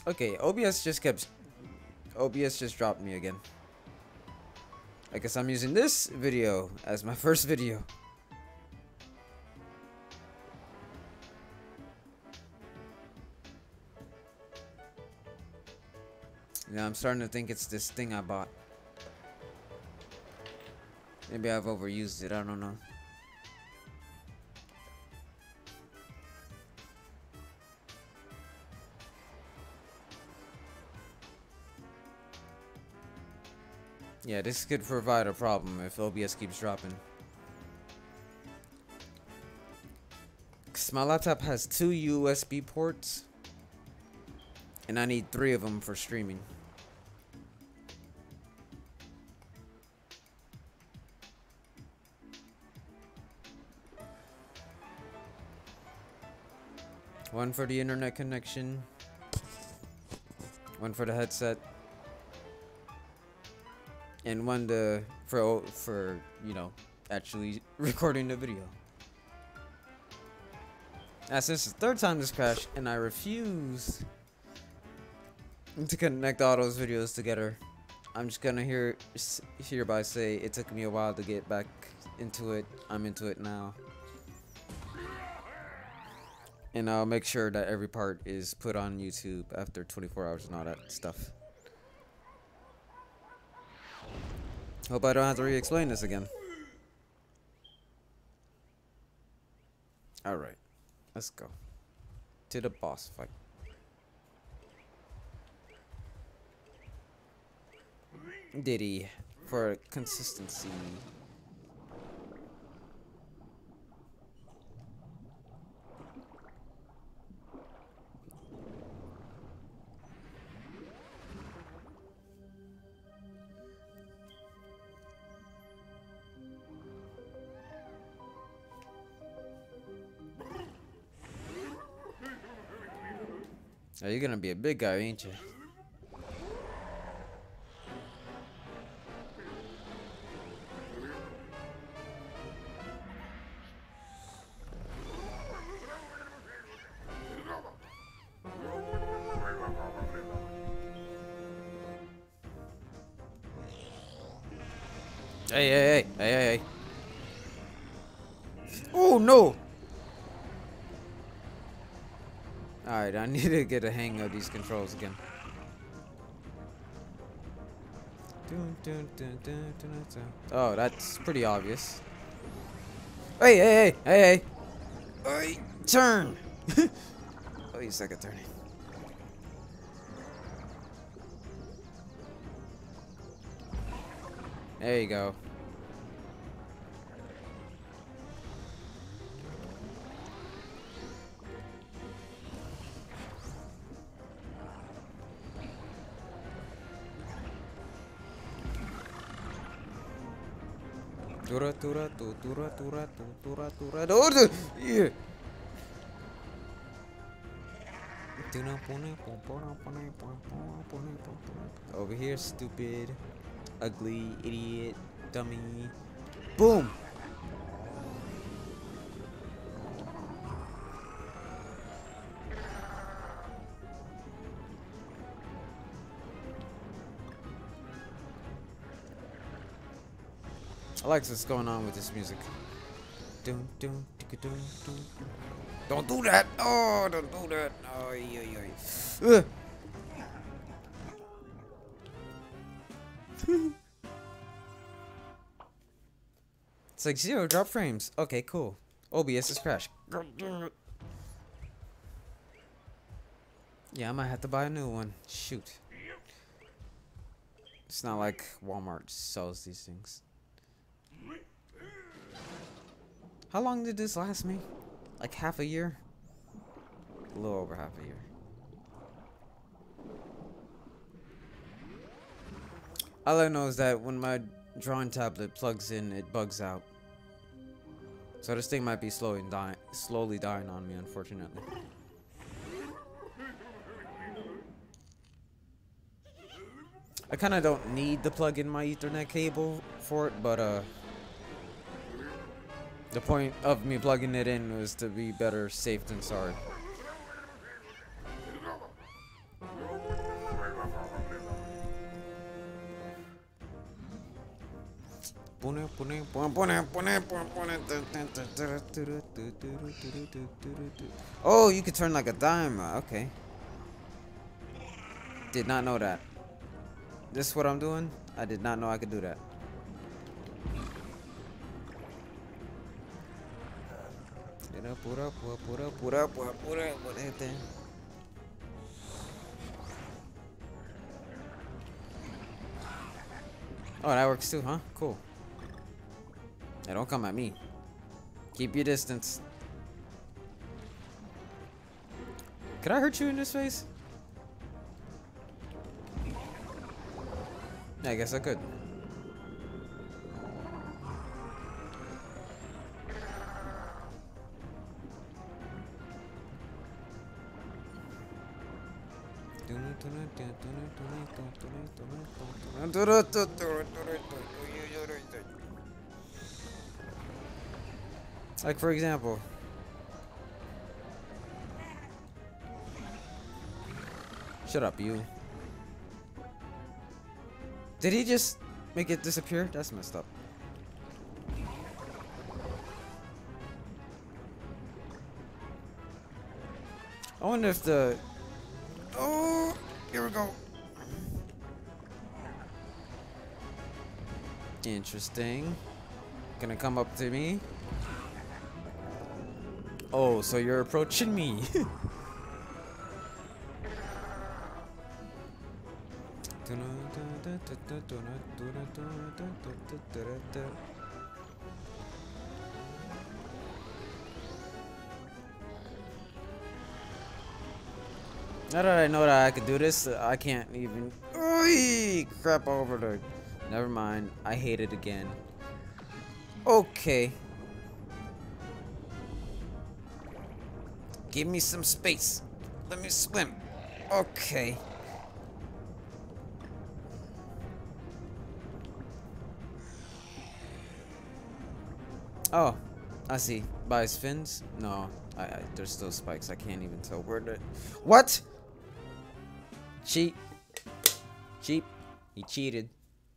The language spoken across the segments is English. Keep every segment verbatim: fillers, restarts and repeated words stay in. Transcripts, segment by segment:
Okay, O B S just kept... O B S just dropped me again. I guess I'm using this video as my first video. Yeah, I'm starting to think it's this thing I bought. Maybe I've overused it, I don't know. Yeah, this could provide a problem if O B S keeps dropping. Cause my laptop has two U S B ports, and I need three of them for streaming. One for the internet connection, one for the headset, and one to for for you know actually recording the video. As this is the third time this crashed, and I refuse to connect all those videos together. I'm just gonna hear hereby say it took me a while to get back into it. I'm into it now. And I'll make sure that every part is put on YouTube after twenty-four hours and all that stuff. Hope I don't have to re-explain this again. Alright, let's go to the boss fight. Diddy for consistency. Oh, you're gonna be a big guy, ain't you? Hey, hey, hey, hey, hey, hey. Oh, no! Alright, I need to get a hang of these controls again. Oh, that's pretty obvious. Hey, hey, hey, hey, hey! Hey, turn! Oh, you suck at turning. There you go. Tura tura tu tura tura tu tura tura tura. Yeah. Over here, stupid, ugly, idiot, dummy. Boom. I like what's going on with this music. Dun, dun, dun, dun, dun. Don't do that! Oh, don't do that! Oh, yeah, yeah. Uh. It's like zero drop frames. Okay, cool. O B S is crashed. Yeah, I might have to buy a new one. Shoot. It's not like Walmart sells these things. How long did this last me? Like half a year? A little over half a year. All I know is that when my drawing tablet plugs in, it bugs out. So this thing might be slowly dying, slowly dying on me, unfortunately. I kind of don't need to plug in my Ethernet cable for it, but uh, the point of me plugging it in was to be better safe than sorry. Oh, you could turn like a dime. Okay. Did not know that. This is what I'm doing? I did not know I could do that. Oh, that works too, huh? Cool. Hey, don't come at me. Keep your distance. Could I hurt you in this face? Yeah, I guess I could. Like, for example, shut up, you. Did he just make it disappear? That's messed up. I wonder if the... Oh, here we go. Interesting. Gonna come up to me. Oh, so you're approaching me. Now that I know that I could do this, I can't even. Oy, crap over there. Never mind. I hate it again. Okay. Give me some space. Let me swim. Okay. Oh, I see. By his fins? No, I, I there's still spikes. I can't even tell where the. What? Cheat. Cheap. He cheated.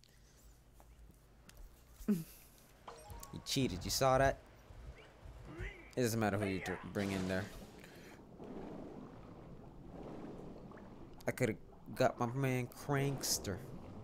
He cheated. You saw that? It doesn't matter who you bring in there. I could have got my man Crankster.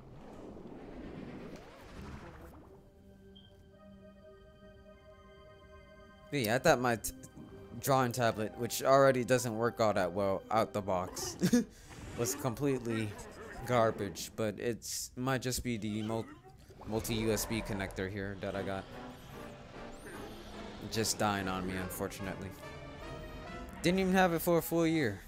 Yeah, I thought my t drawing tablet, which already doesn't work all that well out the box, was completely garbage. But it's might just be the mul multi U S B connector here that I got. Just dying on me, unfortunately. Didn't even have it for a full year.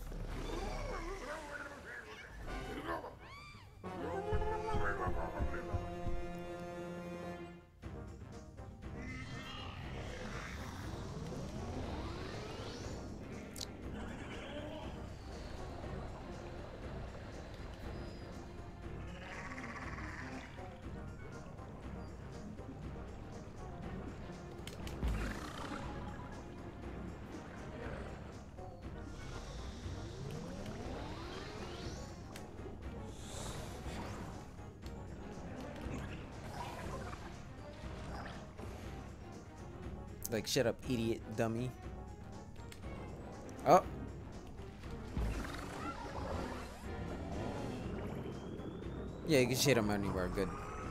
Like, shut up, idiot, dummy. Oh. Yeah, you can shit him anywhere, good.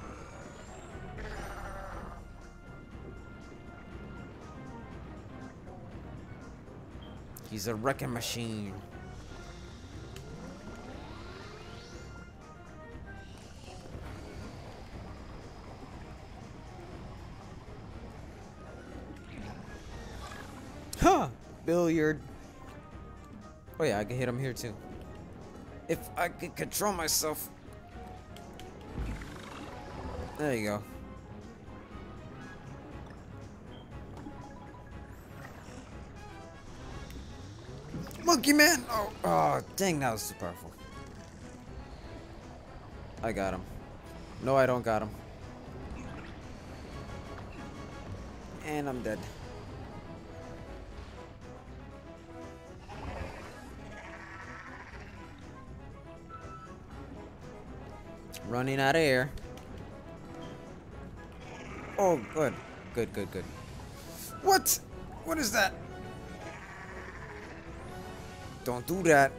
He's a wrecking machine. Huh! Billiard. Oh yeah, I can hit him here too. If I could control myself. There you go. Monkey man! Oh, oh, dang, that was too powerful. I got him. No, I don't got him. And I'm dead. Running out of air. Oh, good. Good, good, good. What? What is that? Don't do that.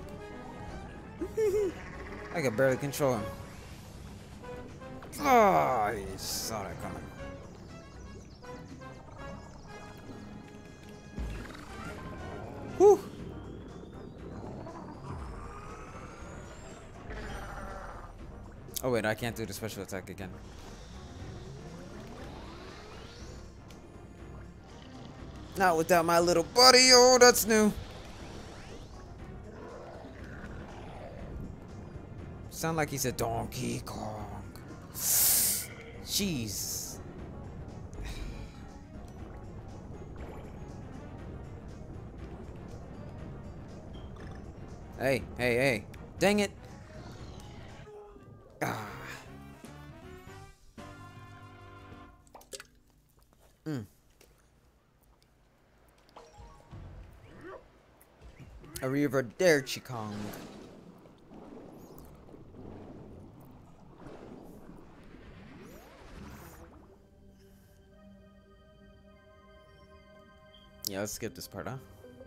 I can barely control him. Oh, I saw that coming. Whew. Oh wait, I can't do the special attack again. Not without my little buddy. Oh, that's new. Sound like he said Donkey Kong. Jeez. Hey, hey, hey. Dang it. Ah. Mm. Arrivederci Kong. Yeah, let's skip this part, huh?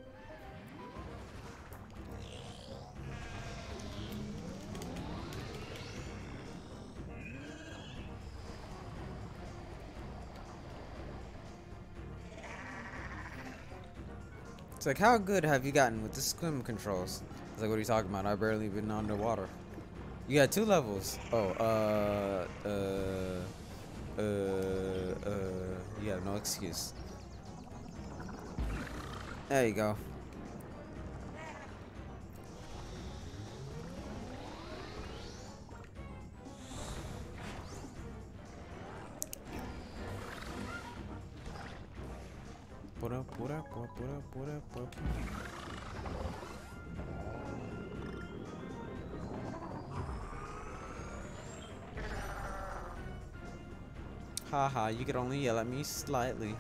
It's like, how good have you gotten with the swim controls? It's like, what are you talking about? I've barely been underwater. You got two levels. Oh, uh, uh, uh, uh, you have no excuse. There you go. Put up, put up, put up, put up, put up, put up. Haha, you could only yell at me slightly.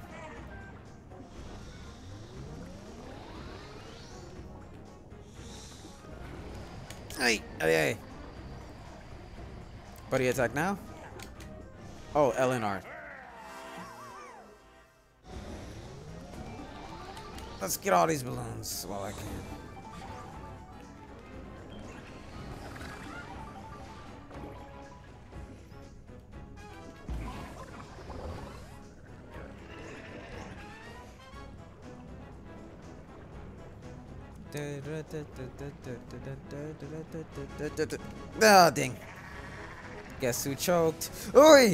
Hey, hey, hey. Buddy attack now? Oh, L N R. Let's get all these balloons while I can. Ah, dang. Guess who choked? Oi!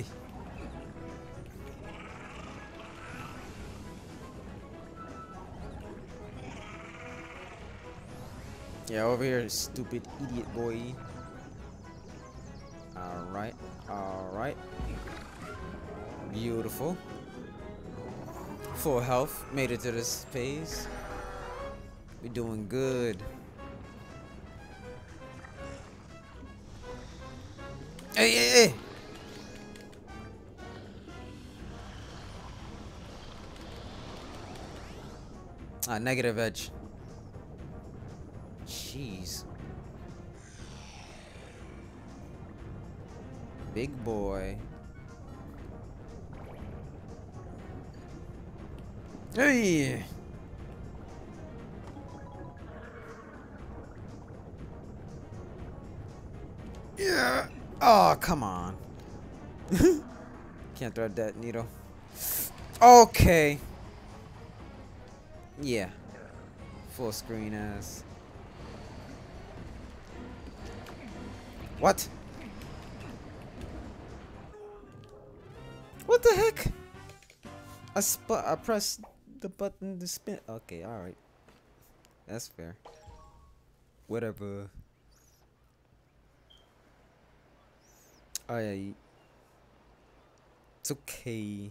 Yeah, over here, stupid idiot boy. Alright, alright. Beautiful. Full health. Made it to this phase. We're doing good. Hey, hey, hey! Ah, negative edge. Jeez. Big boy. Hey! Yeah! Oh, come on. Can't thread that needle. Okay. Yeah. Full screen ass. What? What the heck? I sp I pressed the button to spin. Okay, alright. That's fair. Whatever. Alright. It's okay.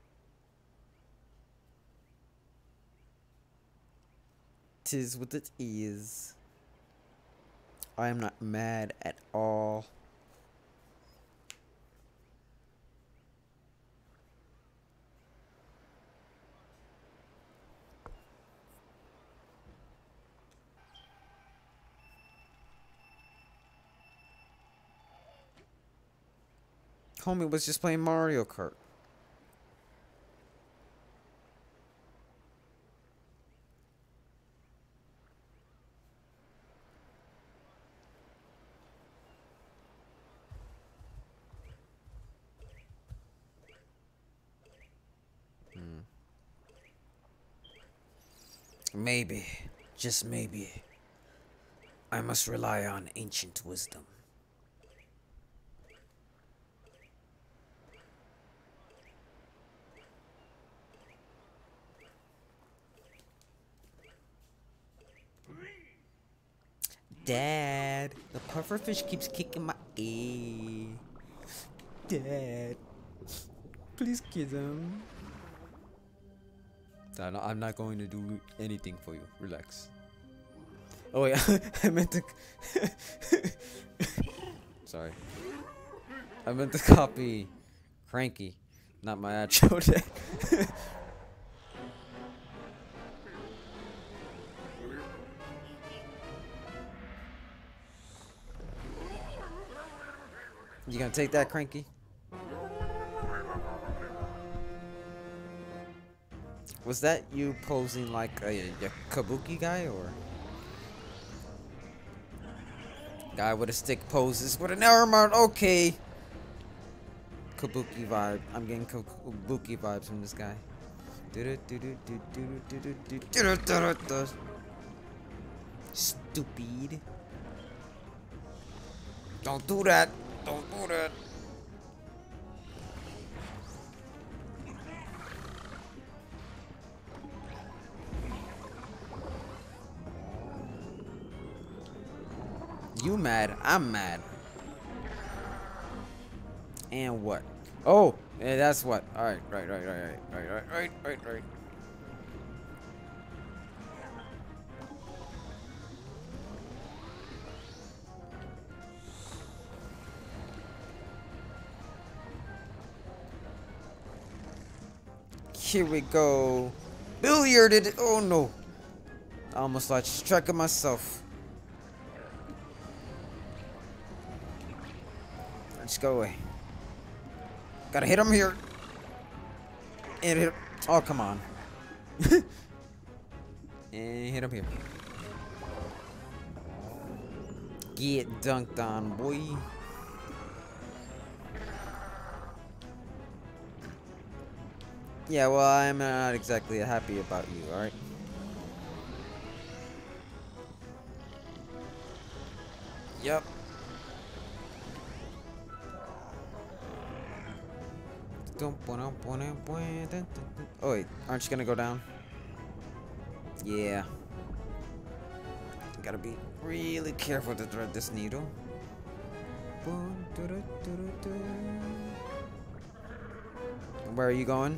Tis what it is. I am not mad at all. Homie was just playing Mario Kart. Maybe, just maybe, I must rely on ancient wisdom. Dad, the pufferfish keeps kicking my A. Dad, please kiss him. I'm not going to do anything for you. Relax. Oh yeah, I meant to. Sorry. I meant to copy Cranky, not my actual deck. You gonna take that, Cranky? Was that you posing like a, a kabuki guy, or guy with a stick poses with an arm out? Okay. Kabuki vibe. I'm getting kabuki vibes from this guy. Stupid. Don't do that. Don't do that. You mad? I'm mad. And what? Oh, yeah, that's what. All right, right, right, right, right, right, right, right, right, right. Here we go. Billiarded. Oh no. I almost lost track of myself. Let's go away. Gotta hit him here. And hit him. Oh, come on. And hit him here. Get dunked on, boy. Yeah, well, I'm not exactly happy about you, alright? Yep. Oh wait, aren't you gonna go down? Yeah. Gotta be really careful to thread this needle. Where are you going?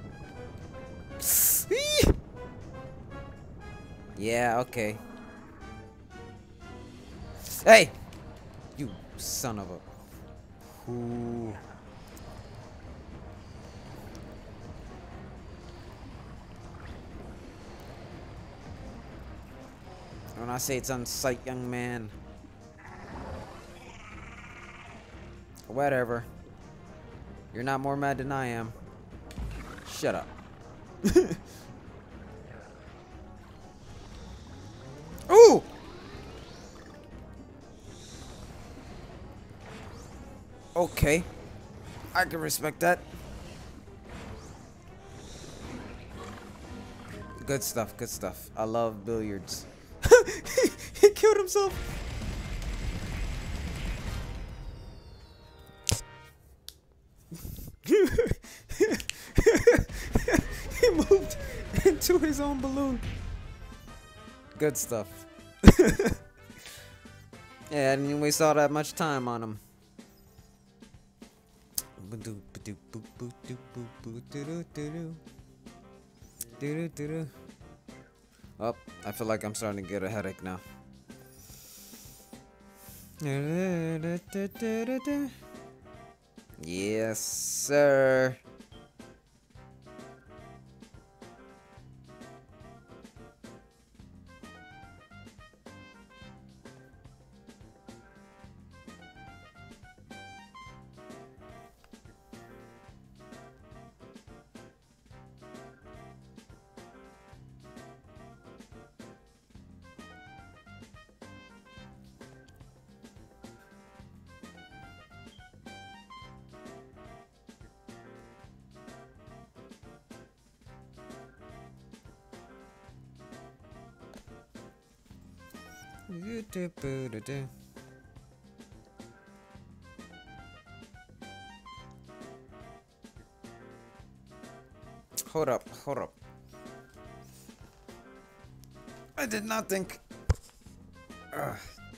Yeah, okay. Hey! You son of a... Ooh. When I say it's on sight, young man. Whatever. You're not more mad than I am. Shut up. Ooh! Okay. I can respect that. Good stuff, good stuff. I love billiards. He killed himself. He moved into his own balloon. Good stuff. Yeah, I didn't waste all that much time on him. Oh, I feel like I'm starting to get a headache now. Yes, sir. Hold up, hold up. I did not think. Ugh.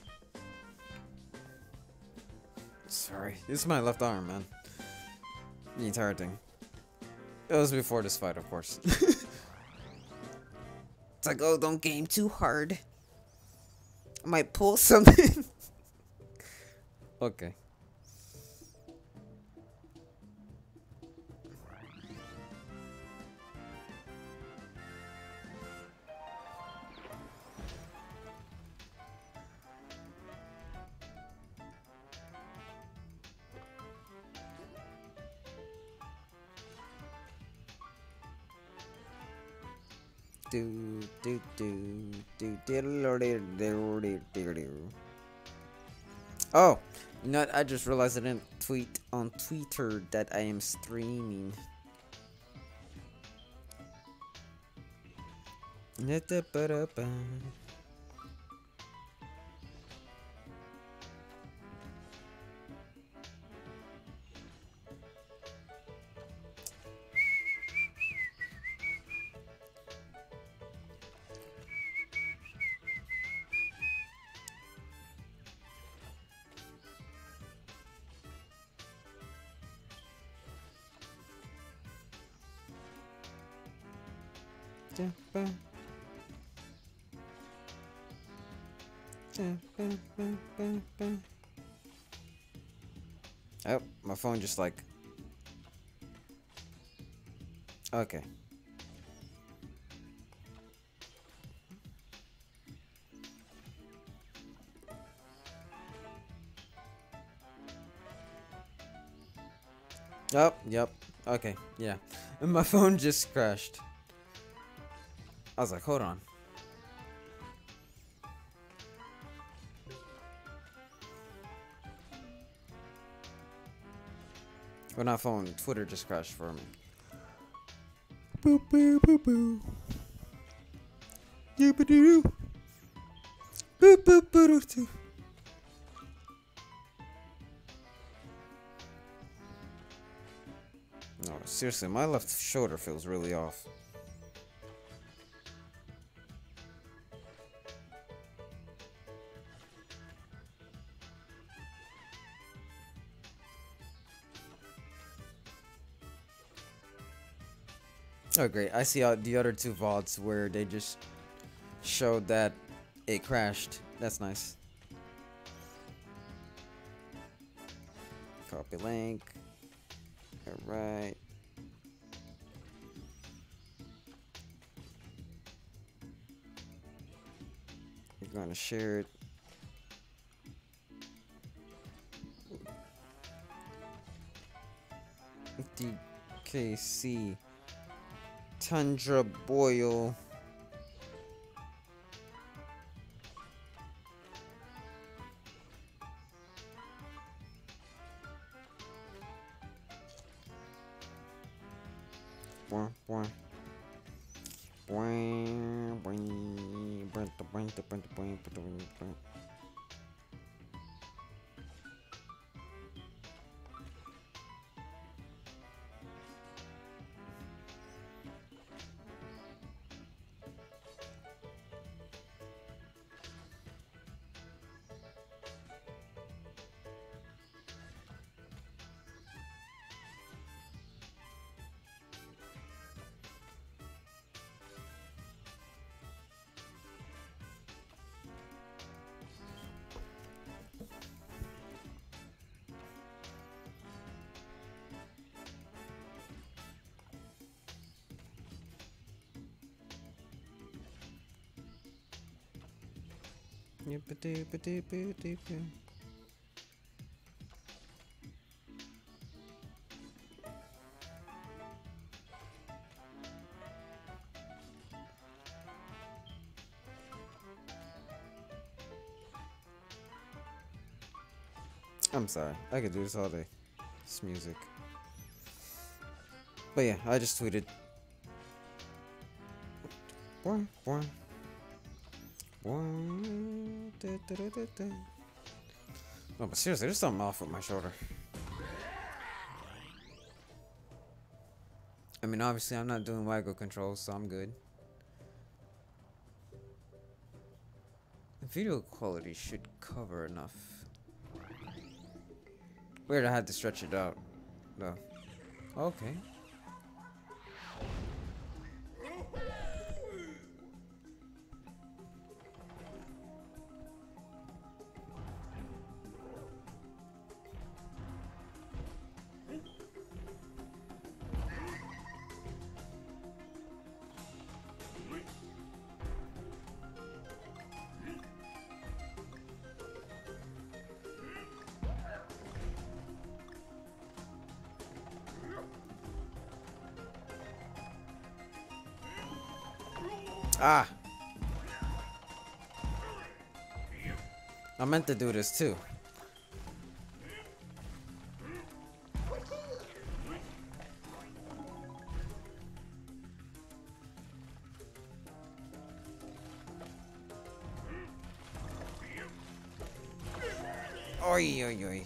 Sorry, this is my left arm, man. The entire thing. It was before this fight, of course. It's like, oh, don't game too hard. I might pull something. Okay. Do do do do do do do do. Oh, you know what? I just realized I didn't tweet on Twitter that I am streaming. Oh, my phone just like. Okay. Oh, yep. Okay, yeah. And my phone just crashed. I was like, hold on. Well, not phone, Twitter just crashed for me. Boop, boop, boop, boop. Doop, doo. Boop, boop, boop, doo. No, seriously, my left shoulder feels really off. Oh great, I see uh, the other two V O Ds where they just showed that it crashed. That's nice. Copy link. Alright. You're gonna share it. D K C. Tundra Boyle. Boing, boing. Boing, boing, boing, boing, boing, boing, boing. I'm sorry, I could do this all day. It's music. But yeah, I just tweeted. Boing, boing. One, da, da, da, da, da. No, but seriously, there's something off with my shoulder. I mean, obviously, I'm not doing waggle controls, so I'm good. The video quality should cover enough. Weird, I had to stretch it out, though. Okay. Ah! I meant to do this too. Oi, oi, oi.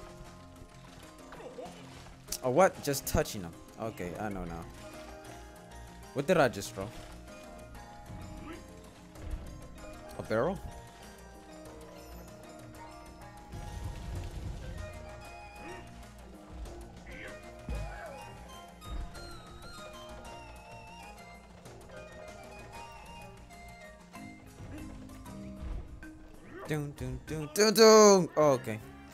Oh, what? Just touching them. Okay, I know now. What did I just throw? A barrel? Dun, dun, dun, dun, dun. Oh, okay.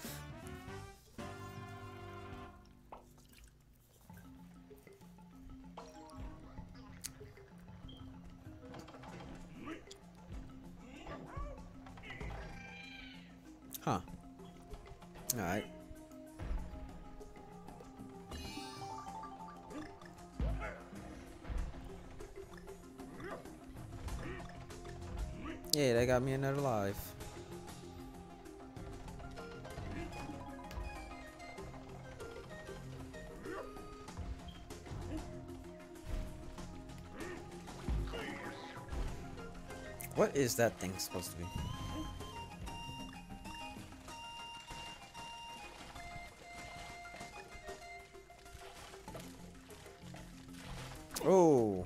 Huh. Alright. Yeah, they got me another life. What is that thing supposed to be? Oh.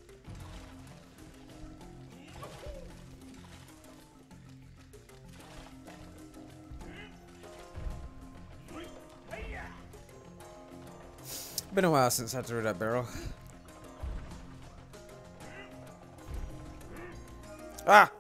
Been a while since I threw that barrel. Ah!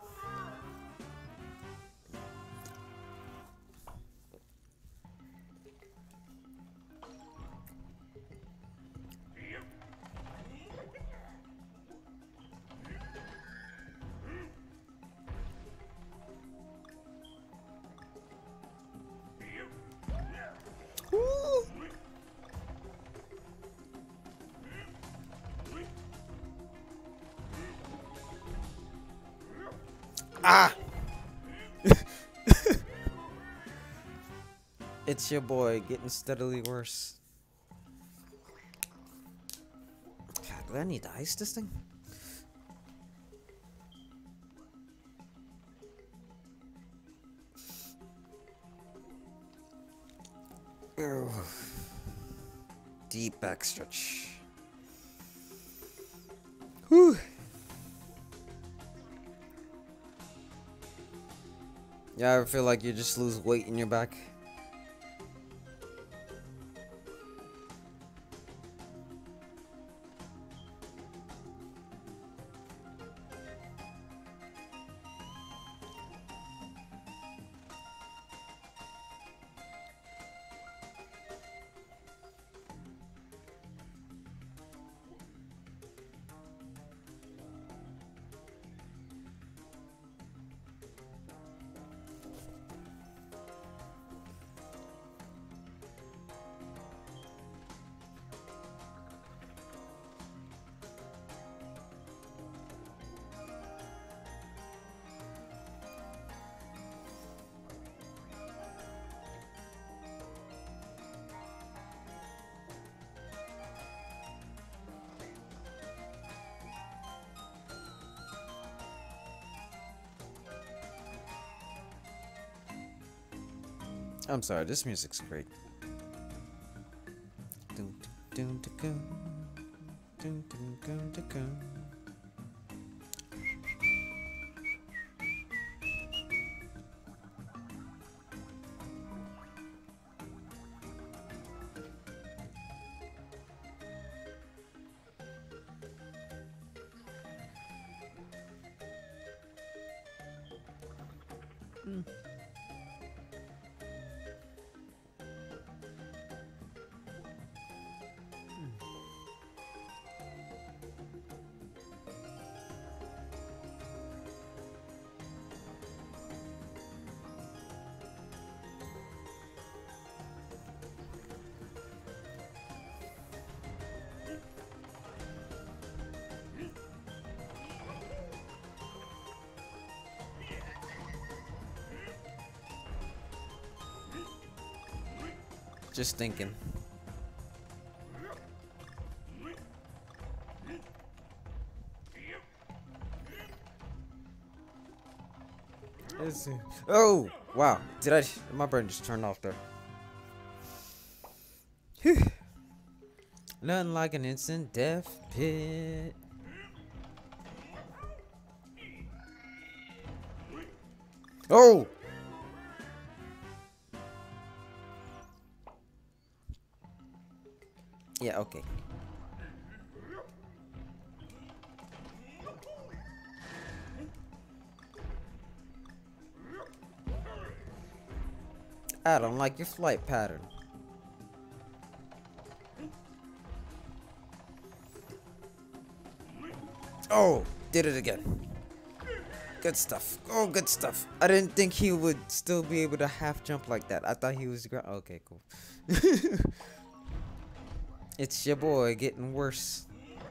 Woo! Ah! It's your boy getting steadily worse. God, do I need to ice this thing? Ugh. Deep back stretch. Whew. Yeah, I ever feel like you just lose weight in your back? I'm sorry, this music's great. Dun, dun, dun, dun, dun, dun, dun, dun, dun. Mm. Just thinking. Let's see. Oh, wow. Did I? My brain just turned off there. Whew. Nothing like an instant death pit. Oh! Yeah, okay. I don't like your flight pattern. Oh, did it again. Good stuff. Oh, good stuff. I didn't think he would still be able to half jump like that. I thought he was... Okay, cool. It's your boy getting worse.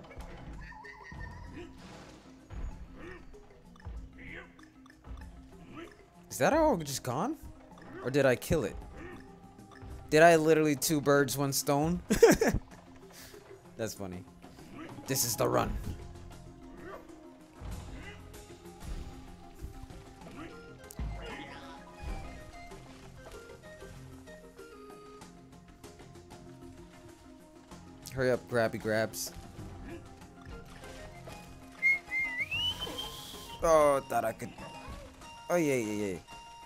Is that all just gone? Or did I kill it? Did I literally two birds, one stone? That's funny. This is the run. Hurry up, grabby grabs. Oh, thought I could. Oh, yeah, yeah, yeah.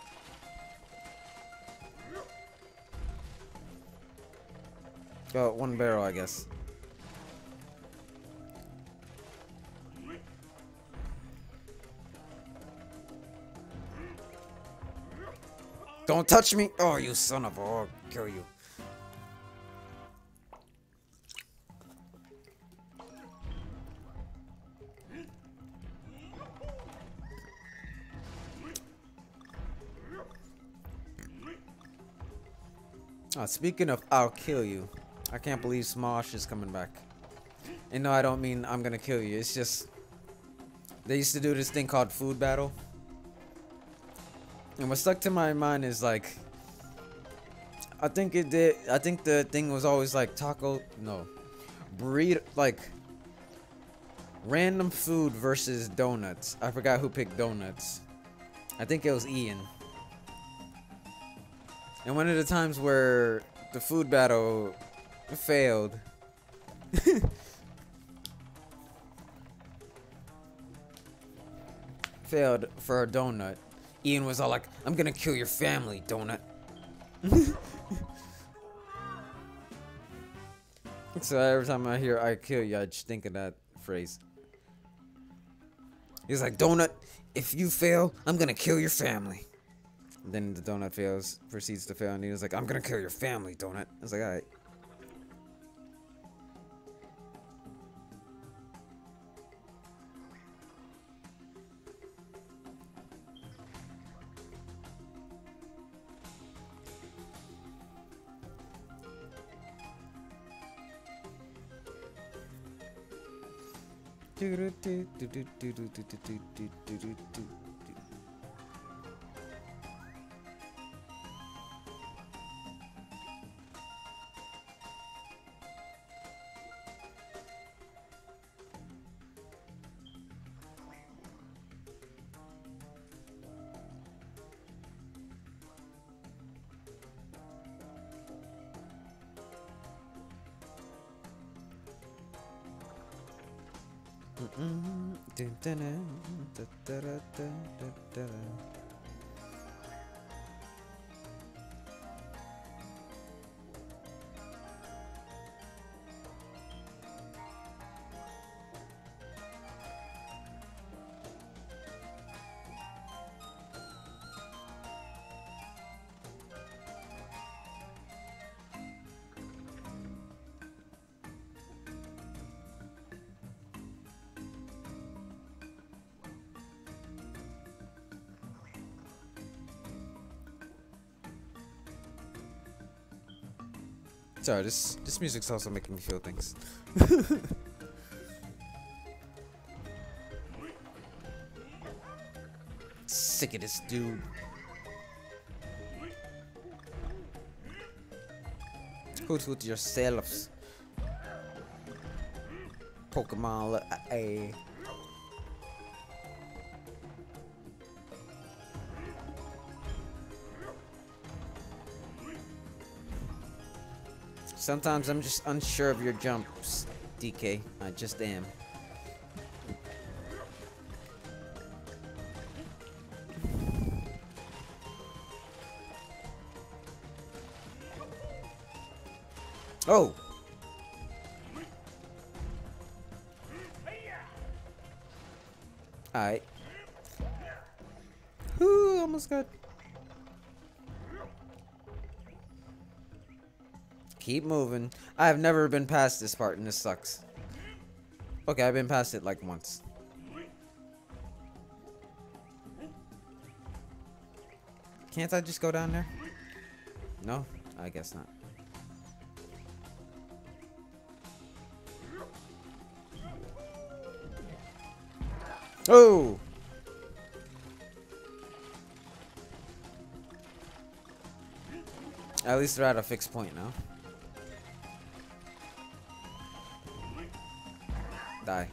Oh, one barrel, I guess. Don't touch me! Oh, you son of a... I'll kill you. Oh, speaking of I'll kill you, I can't believe Smosh is coming back. And no, I don't mean I'm gonna kill you. It's just they used to do this thing called food battle. And what stuck to my mind is like I think it did I think the thing was always like taco no burrito, like random food versus donuts. I forgot who picked donuts. I think it was Ian. And one of the times where the food battle failed, failed for a donut, Ian was all like, "I'm gonna kill your family, donut." So every time I hear "I kill you," I just think of that phrase. He's like, "Donut, if you fail, I'm gonna kill your family." Then the donut fails, proceeds to fail, and he was like, "I'm gonna kill your family, donut." I was like, alright. Do do do do do do do do do do do do. mm, dun, dun, dun, da, da, da, da, da, da. Sorry, this this music's also making me feel things. Sick of this dude. Hoot hoot yourselves. Pokemon, uh, a. Sometimes I'm just unsure of your jumps, D K. I just am. Oh! Alright. Whoo, almost got. Keep moving. I have never been past this part and this sucks. Okay, I've been past it like once. Can't I just go down there? No? I guess not. Oh! At least they're at a fixed point now. Die.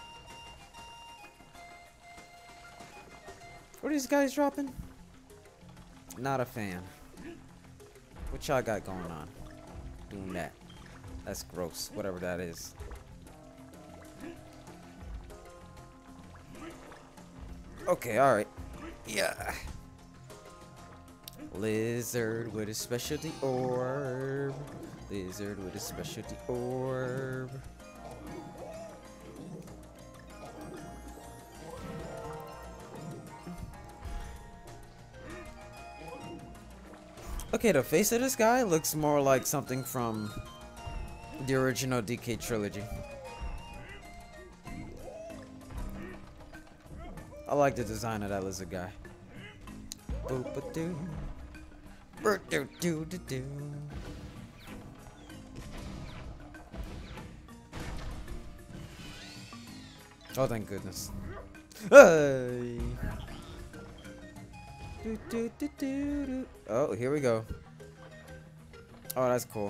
What are these guys dropping? Not a fan. What y'all got going on? Doing that. That's gross. Whatever that is. Okay, alright. Yeah. Lizard with a specialty orb. Lizard with a specialty orb. Okay, the face of this guy looks more like something from the original D K trilogy. I like the design of that lizard guy. Boop-a-doo. Bert-doo-doo-doo-doo. Oh, thank goodness. Hey. Do, do, do, do, do. Oh, here we go. Oh, that's cool.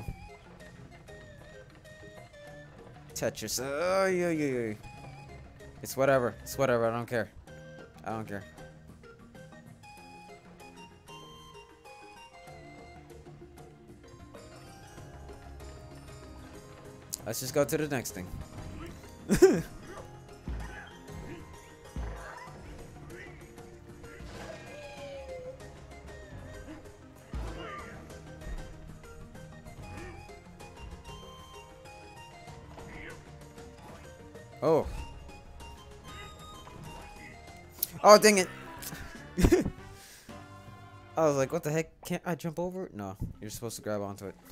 Tetris. Oh, yeah, yeah, yeah. It's whatever. It's whatever. I don't care. I don't care. Let's just go to the next thing. Oh. Oh, dang it. I was like, what the heck? Can't I jump over it? No, you're supposed to grab onto it.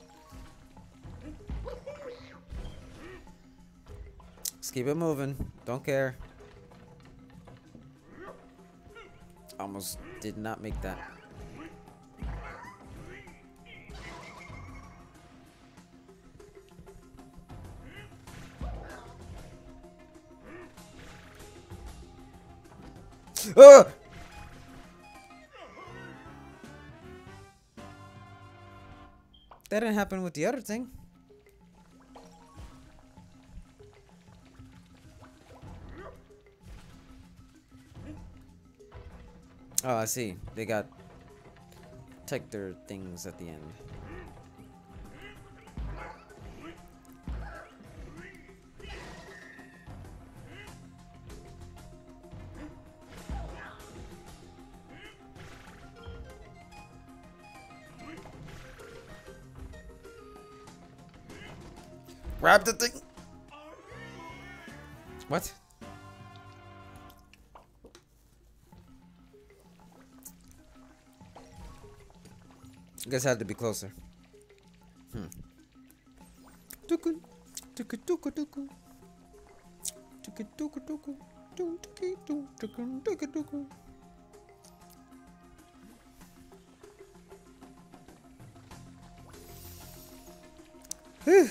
Just keep it moving. Don't care. Almost did not make that. Ah! That didn't happen with the other thing. Oh, I see. They got protector things at the end. Grab the thing. What? I guess I had to be closer. Hmm. Tuku, tuku, tuku, tuku. Tuku, tuku, tuku. Tuku, tuku, tuku, tuku, tuku. Whew.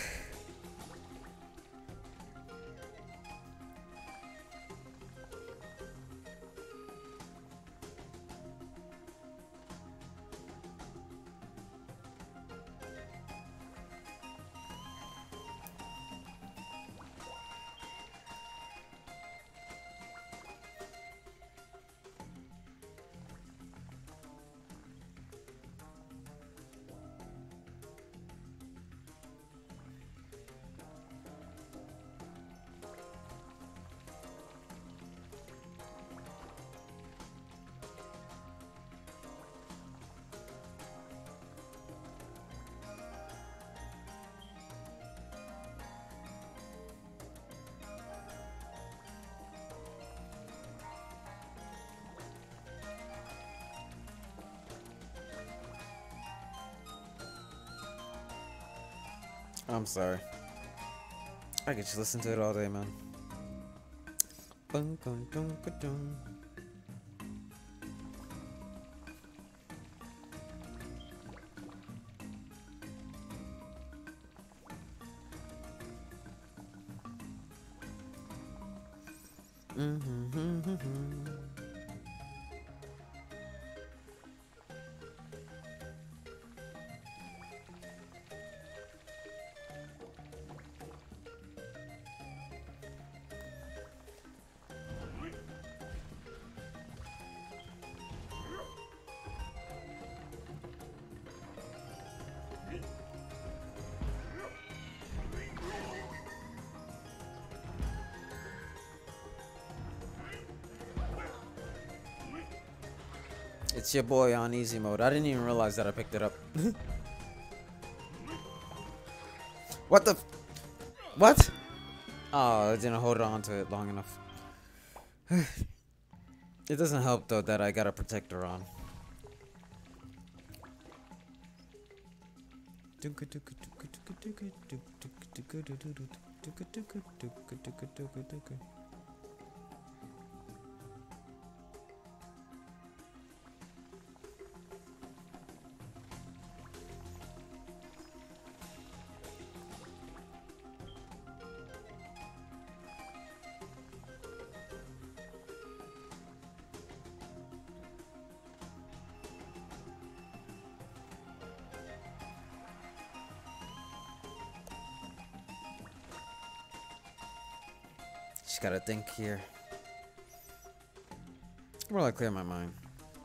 I'm sorry. I could just listen to it all day, man. Bum, bum, dum, ka, dum. Mm-hmm, mm-hmm, mm-hmm. It's your boy on easy mode. I didn't even realize that I picked it up. What the? F what? Oh, I didn't hold on to it long enough. It doesn't help though that I got a protector on. Just gotta think here. More like clear my mind.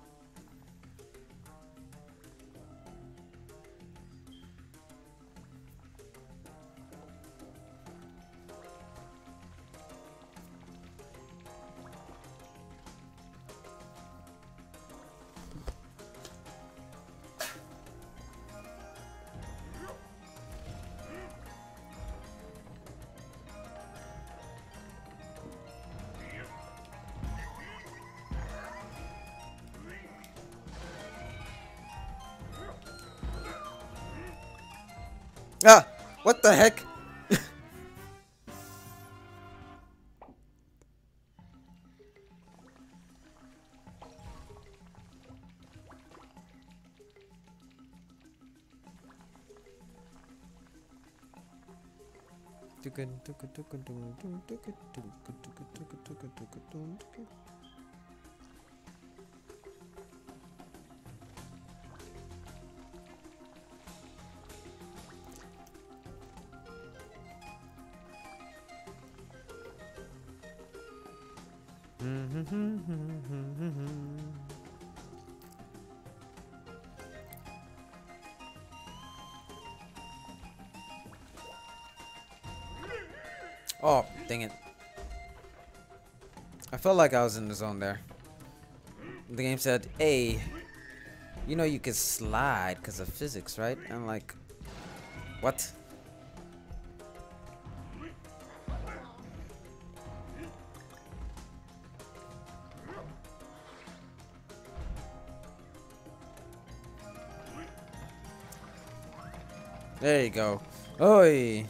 Ah! What the heck? Oh, dang it. I felt like I was in the zone there. The game said, hey, you know you can slide because of physics, right? I'm like, what? There you go. Oi.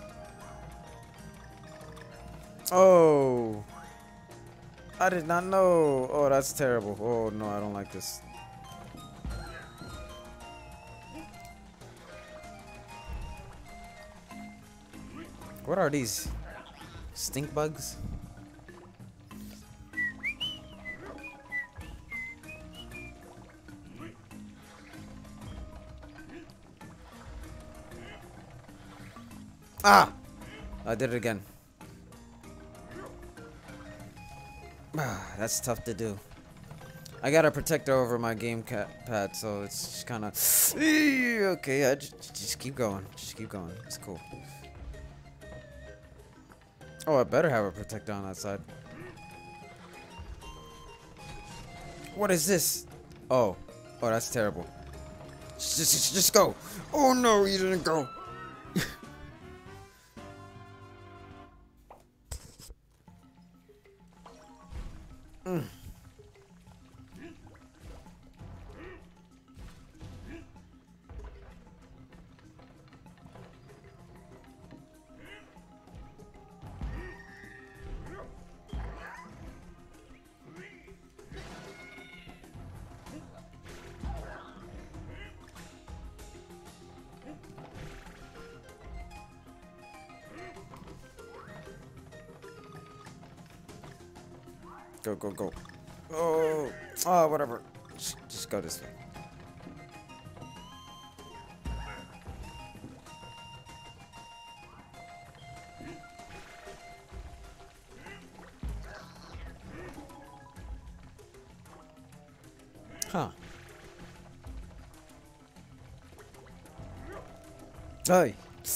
Oh. I did not know. Oh, that's terrible. Oh, no, I don't like this. What are these? Stink bugs? Ah! I did it again. Ah, that's tough to do. I got a protector over my game pad, so it's just kind of okay. I just, just keep going. Just keep going. It's cool. Oh, I better have a protector on that side. What is this? Oh, oh, that's terrible. Just, just, just go. Oh no, you didn't go. mm. Go, go, go. Oh, oh, whatever. Just, just go this way. Huh. Hey.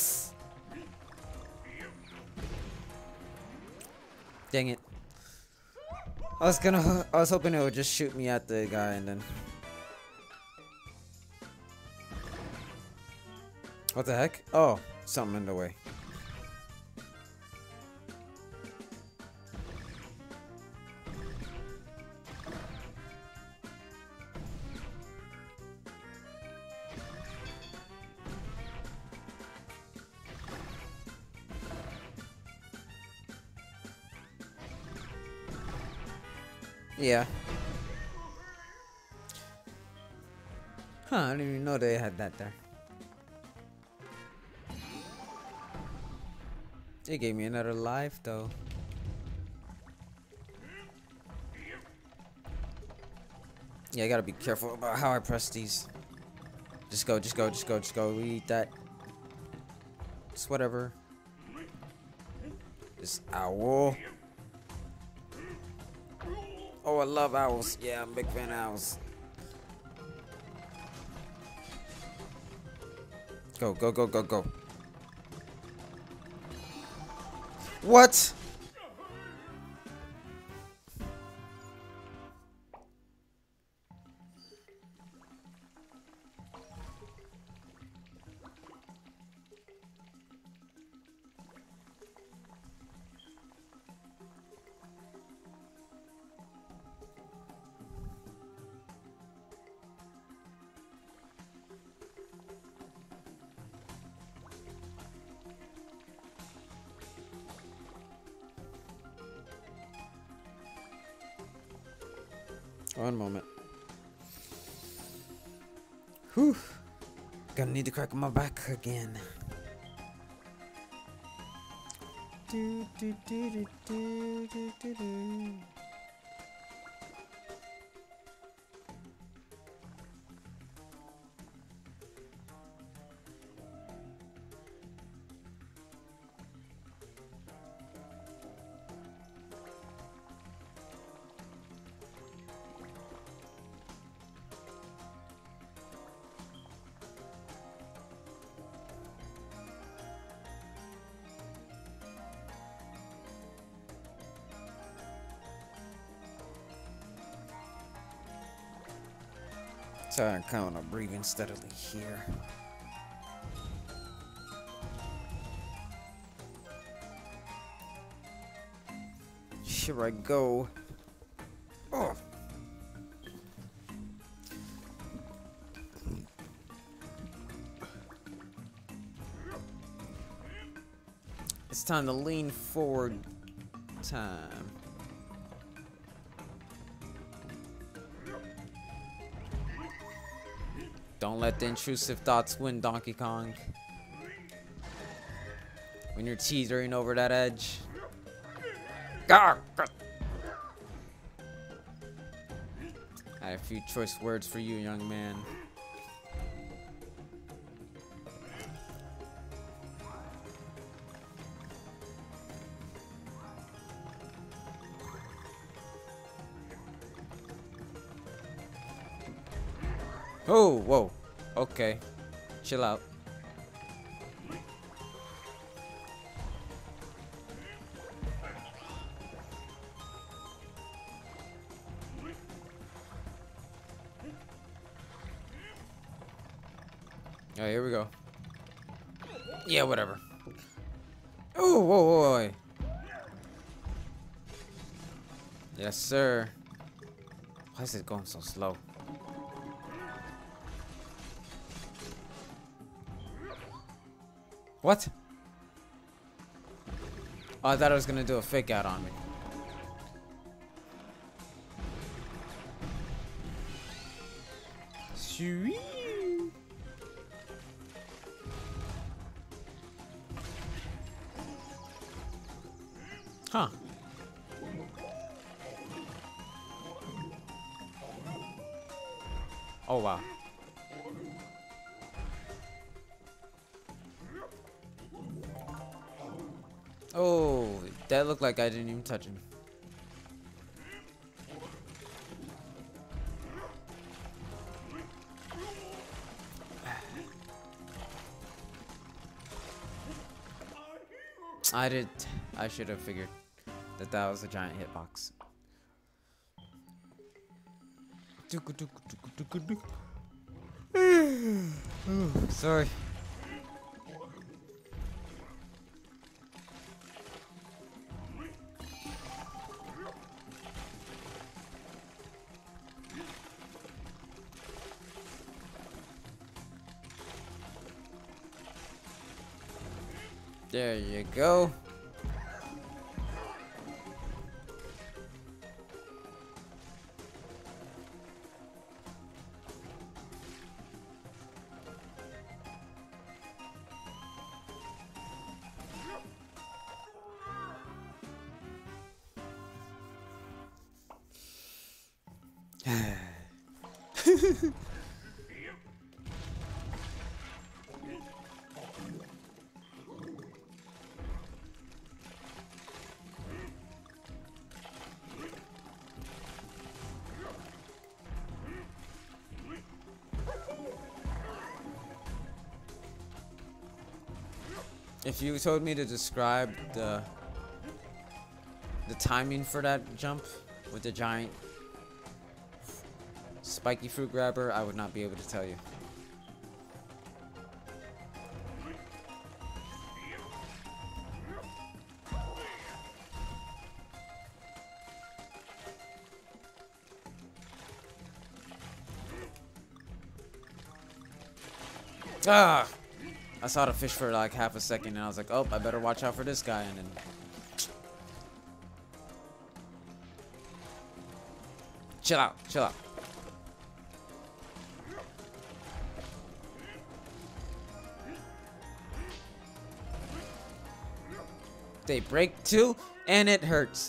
Dang it. I was gonna, I was hoping it would just shoot me at the guy and then. What the heck? Oh, something in the way. Yeah. Huh, I didn't even know they had that there. They gave me another life though. Yeah, I gotta be careful about how I press these. Just go, just go, just go, just go. We eat that. It's whatever. This owl. Oh, I love owls. Yeah, I'm a big fan of owls. Go, go, go, go, go. What? One moment. Whew. Gonna need to crack my back again. Do, do, do, do, do, do, do, do. Sorry, I'm kind of breathing steadily here. Here I go. Oh. It's time to lean forward. Time. Don't let the intrusive thoughts win, Donkey Kong. When you're teetering over that edge. I had a few choice words for you, young man. Oh, whoa. Okay. Chill out. Oh, here we go. Yeah, whatever. Oh, whoa, whoa, whoa. Yes, sir. Why is it going so slow? What? Oh, I thought I was gonna do a fake out on me. Sweet. Huh. Oh, wow. Oh, that looked like I didn't even touch him. I did. I should have figured that that was a giant hitbox. Sorry. There you go. If you told me to describe the the timing for that jump with the giant spiky fruit grabber, I would not be able to tell you. Ah! I saw the fish for like half a second and I was like, oh, I better watch out for this guy, and then chill out, chill out. They break too, and it hurts.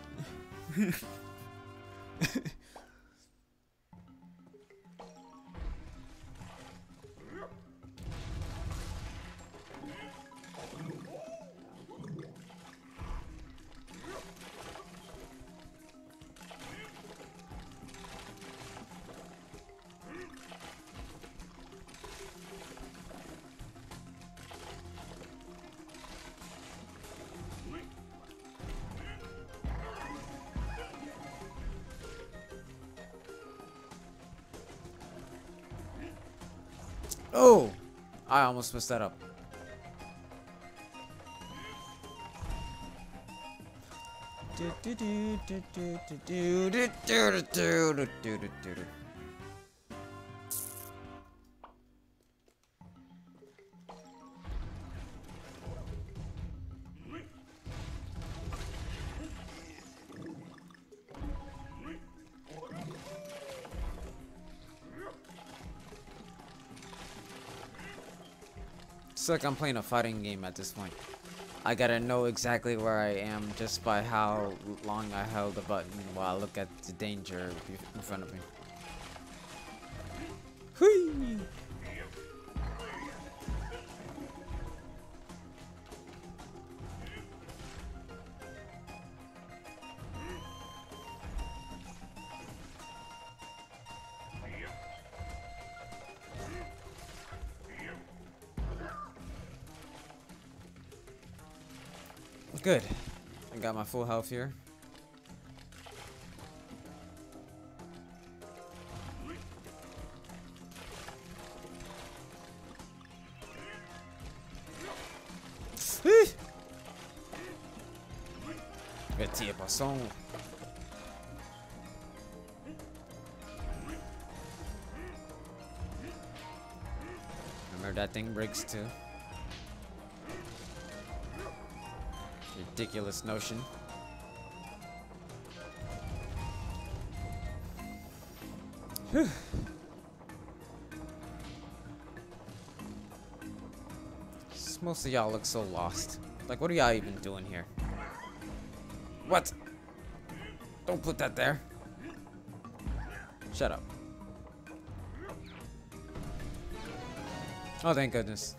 Oh, I almost messed that up. It's like I'm playing a fighting game at this point. I gotta know exactly where I am just by how long I held the button while I look at the danger in front of me. Whee! Good. I got my full health here. Petit poisson. Remember that thing breaks too. Ridiculous notion. Whew. Most of y'all look so lost. Like, what are y'all even doing here? What? Don't put that there. Shut up. Oh, thank goodness.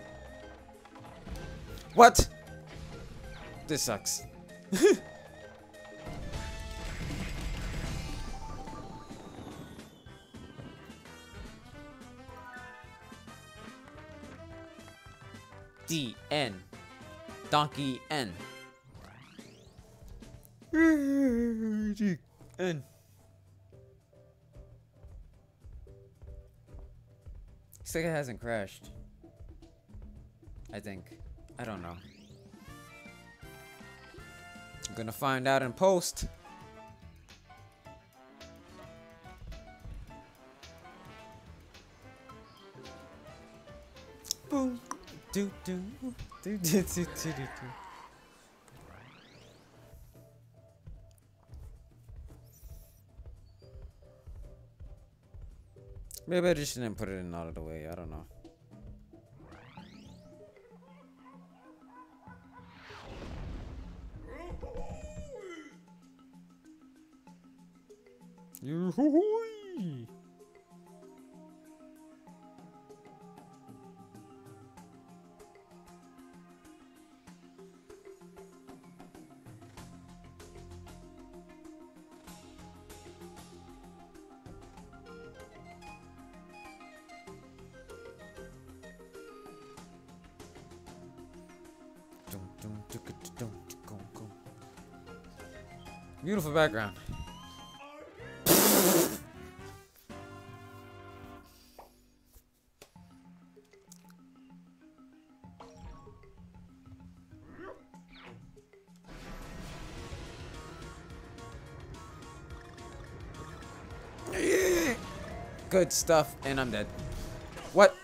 What? This sucks. D N Donkey N D N. Looks like it hasn't crashed. I think. I don't know. I'm gonna find out in post. Boom. Do do do do do do do do. Maybe I just shouldn't put it in out of the way. I don't know. Yoo-hoo-hoo-wee. Beautiful background. Good stuff, and I'm dead. What?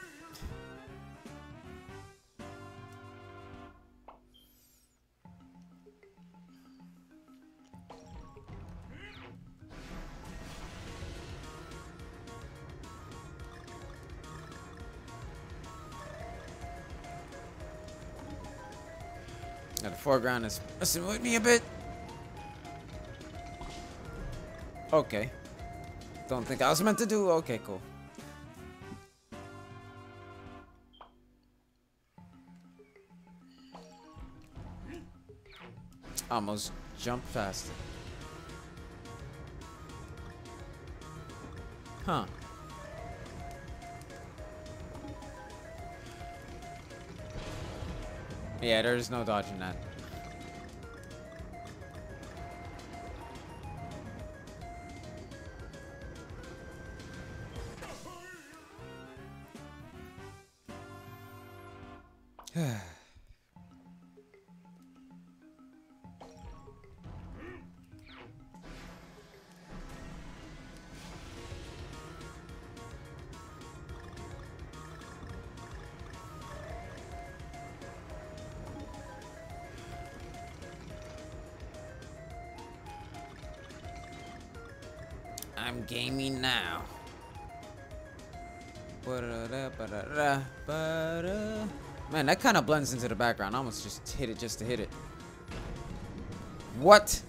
Now the foreground is messing with me a bit. Okay. Don't think I was meant to do. Okay, cool. Almost jumped past it. Huh. Yeah, there's no dodging that. I'm gaming now. Ba-da-da, ba-da-da, ba-da. Man, that kind of blends into the background. I almost just hit it just to hit it. What?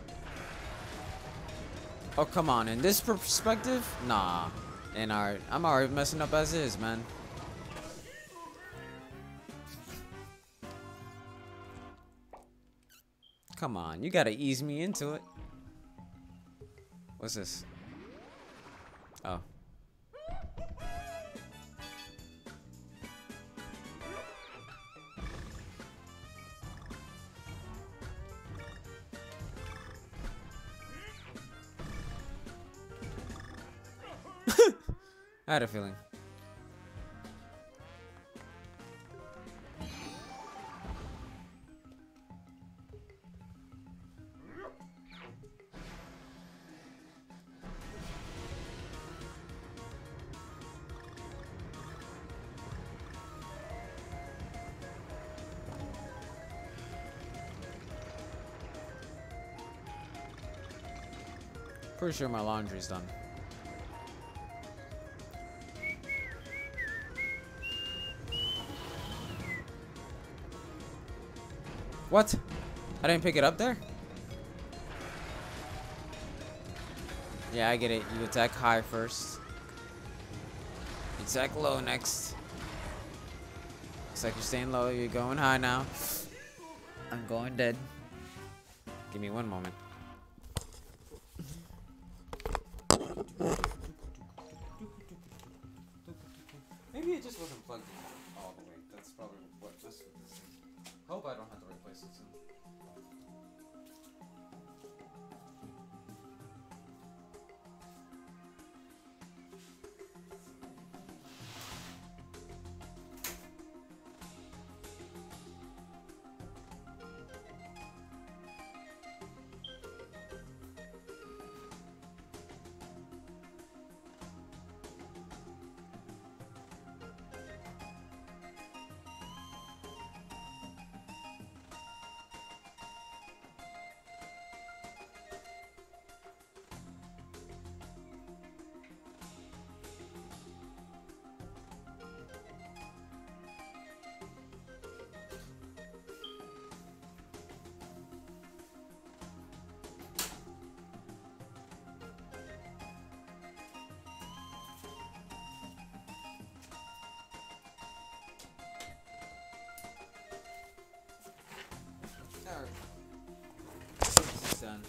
Oh, come on. In this perspective? Nah. And alright. I'm already messing up as is, man. Come on. You gotta ease me into it. What's this? Oh. I had a feeling. Pretty sure my laundry's done. What? I didn't pick it up there? Yeah, I get it. You attack high first. You attack low next. Looks like you're staying low. You're going high now. I'm going dead. Give me one moment. Maybe it just wasn't plugged in all the way. That's probably what messed with this thing. Hope I don't have to replace it soon. Alright. This is done.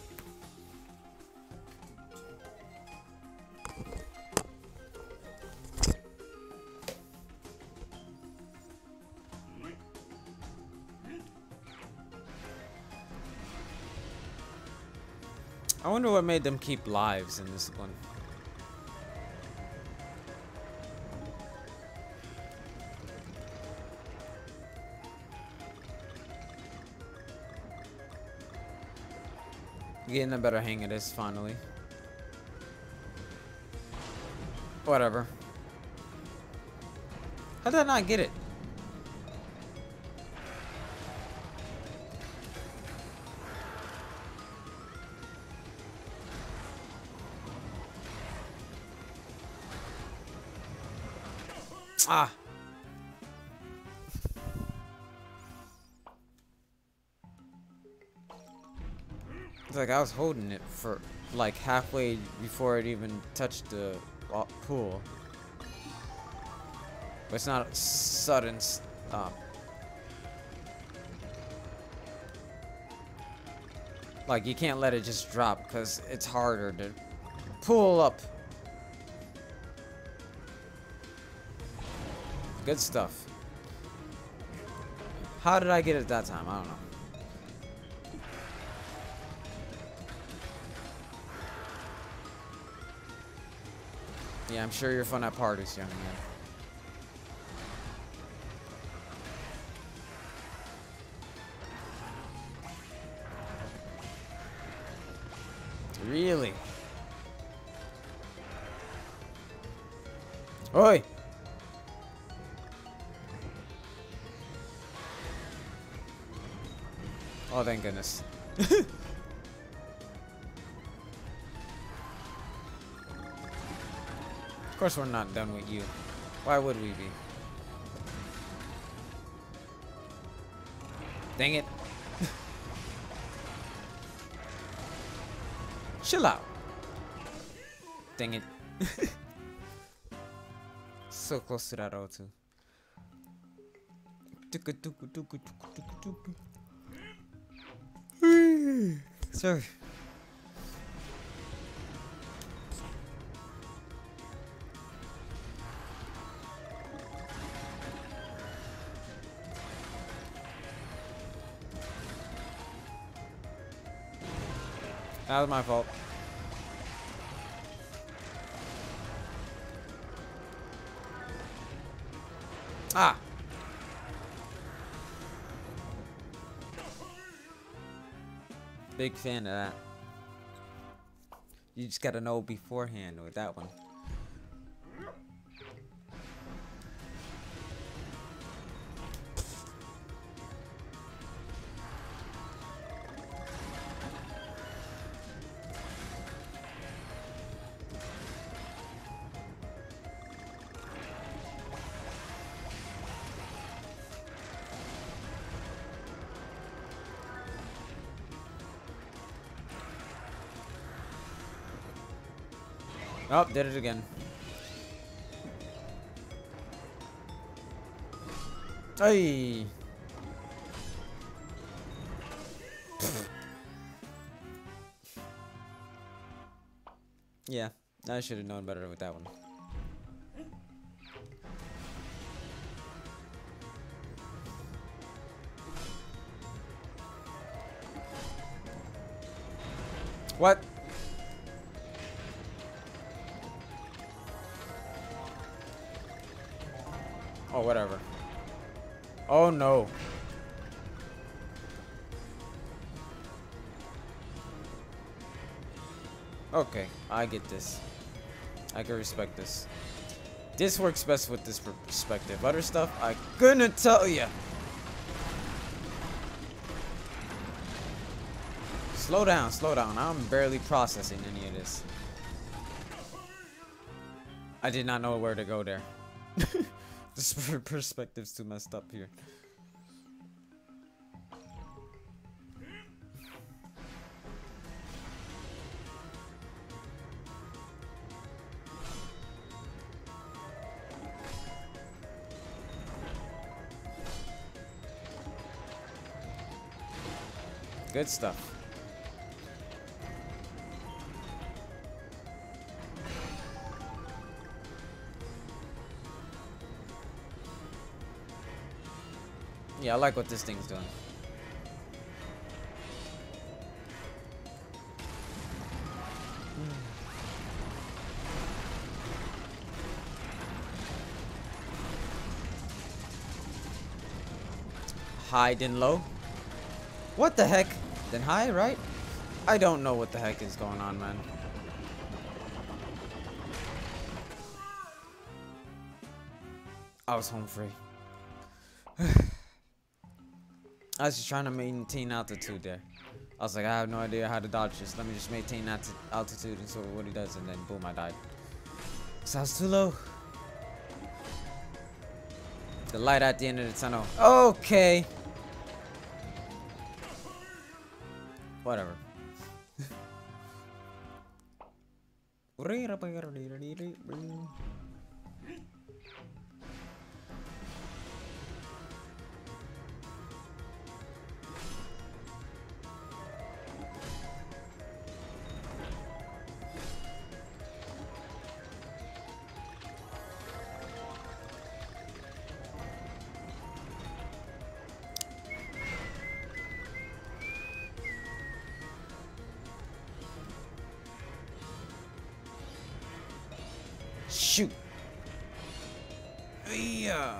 I wonder what made them keep lives in this one. Getting a better hang of this finally. Whatever. How did I not get it? Ah. It's like I was holding it for like halfway before it even touched the pool. But it's not a sudden stop. Like you can't let it just drop because it's harder to pull up. Good stuff. How did I get it that time? I don't know. Yeah, I'm sure you're fun at parties, young man. Really? Oi! Oh, thank goodness. Of course we're not done with you. Why would we be? Dang it. Chill out. Dang it. So close to that O two. Sorry. That was my fault. Ah. Big fan of that. You just gotta know beforehand with that one. Oh, did it again. Hey. Yeah, I should have known better with that one. What? Oh, whatever. Oh, no. Okay, I get this. I can respect this. This works best with this perspective. Other stuff, I couldn't tell ya. Slow down, slow down. I'm barely processing any of this. I did not know where to go there. This perspective's too messed up here. Good stuff. Yeah, I like what this thing's doing. High then low. What the heck? Then high, right? I don't know what the heck is going on, man. I was home free. I was just trying to maintain altitude there. I was like, I have no idea how to dodge this. Let me just maintain that altitude and so what he does, and then boom, I died. So I was too low. The light at the end of the tunnel. Okay. Whatever. Shoot. Yeah.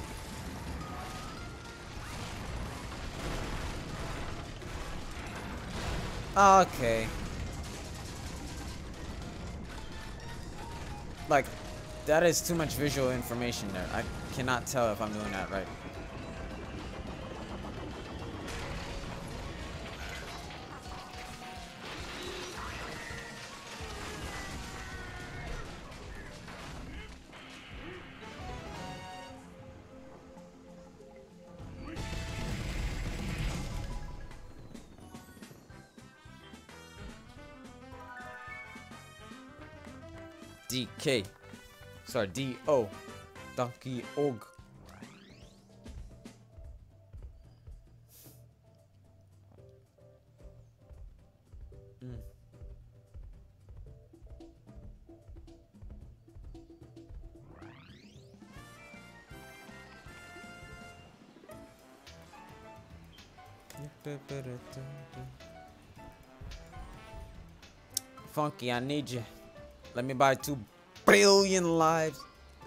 Okay. Like, that is too much visual information there. I cannot tell if I'm doing that right. D K. Sorry, D O. Donkey Og. Mm. Funky, I need you. Let me buy two billion lives.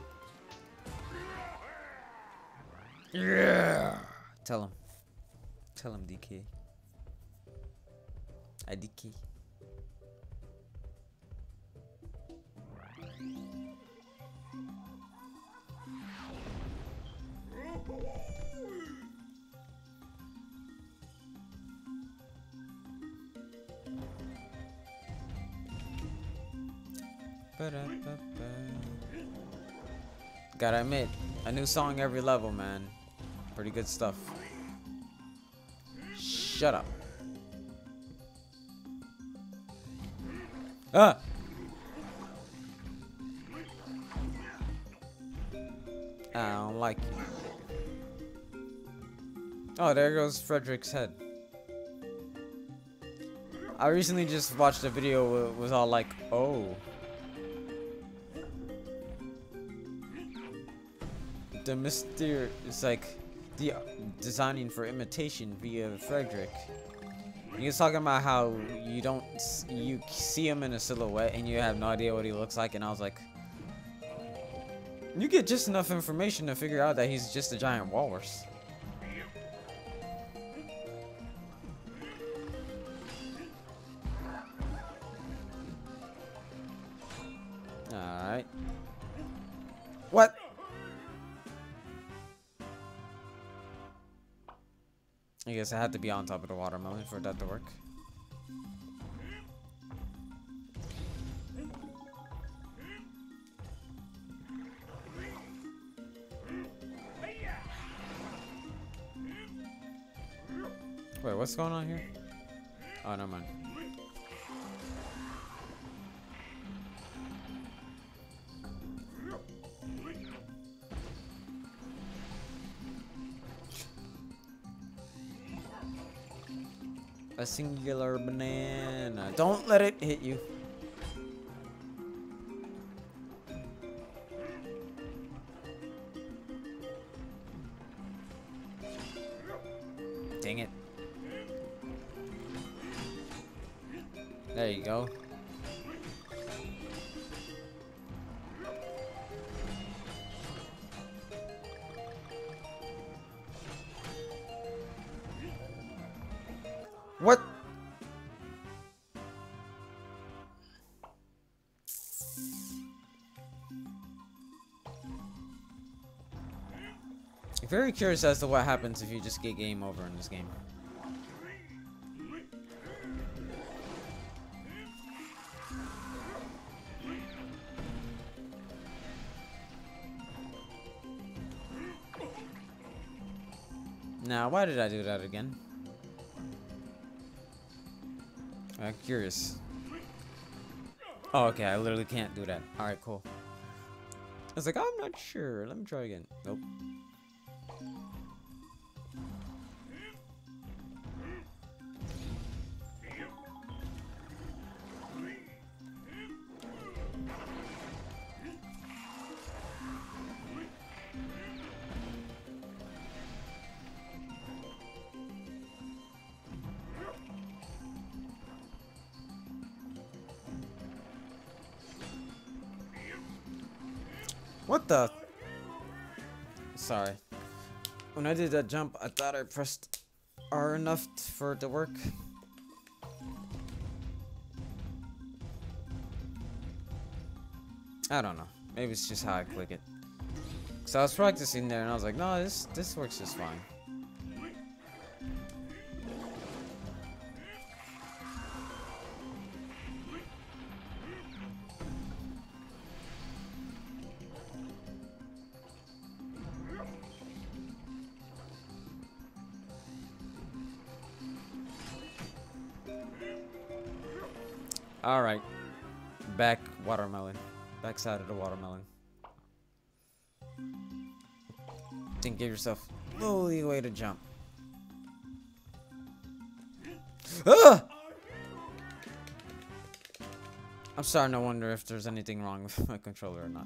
Yeah. Tell him. Tell him, D K. I D K. Gotta admit, a new song every level, man. Pretty good stuff. Shut up. Ah! I don't like you. Oh, there goes Frederick's head. I recently just watched a video where it was all like, oh. The mystery is like the designing for imitation via Frederick. He was talking about how you don't you see him in a silhouette and you have no idea what he looks like, and I was like, you get just enough information to figure out that he's just a giant walrus. Alright. What? I guess I had to be on top of the watermelon for that to work. Wait, what's going on here? Oh, never mind. A singular banana. Don't let it hit you. Dang it. There you go. What? Very curious as to what happens if you just get game over in this game. Now, why did I do that again? I'm curious. Oh, okay, I literally can't do that. Alright, cool. I was like, I'm not sure. Let me try again. Nope. What the? Sorry. When I did that jump, I thought I pressed R enough for it to work. I don't know. Maybe it's just how I click it. So I was practicing there, and I was like, no, this this works just fine. Alright. Back watermelon. backside of the watermelon. Then give yourself a little leeway to jump. Ah! I'm starting to wonder if there's anything wrong with my controller or not.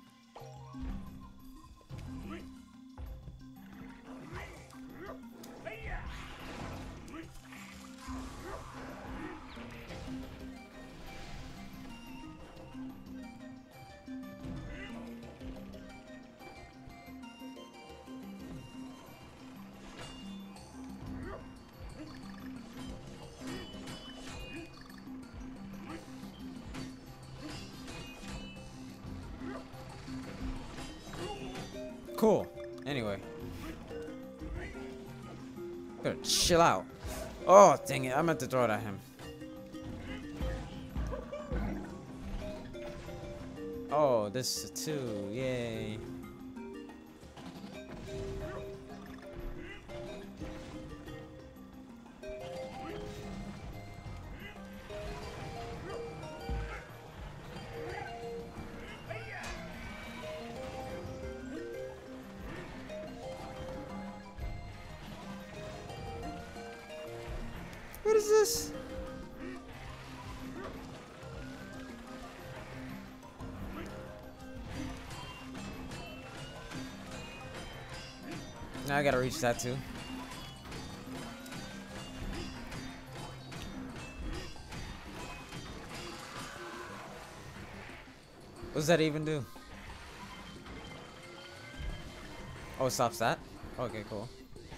Cool. Anyway. Gotta chill out. Oh, dang it. I meant to throw it at him. Oh, this is a two. Yay. What is this? Now I gotta reach that too. What does that even do? Oh, it stops that? Okay, cool.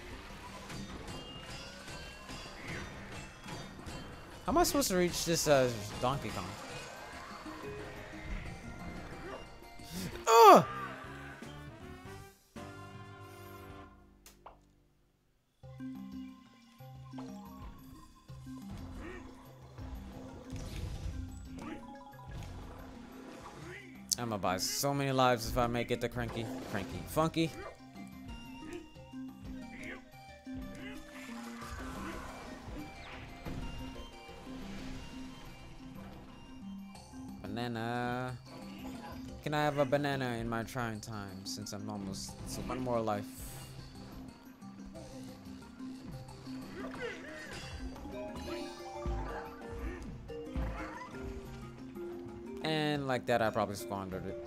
How am I supposed to reach this uh, Donkey Kong? Oh! I'm gonna buy so many lives if I make it to Cranky. Cranky. Funky. Banana. Can I have a banana in my trying time since I'm almost so one more life? And like that, I probably squandered it.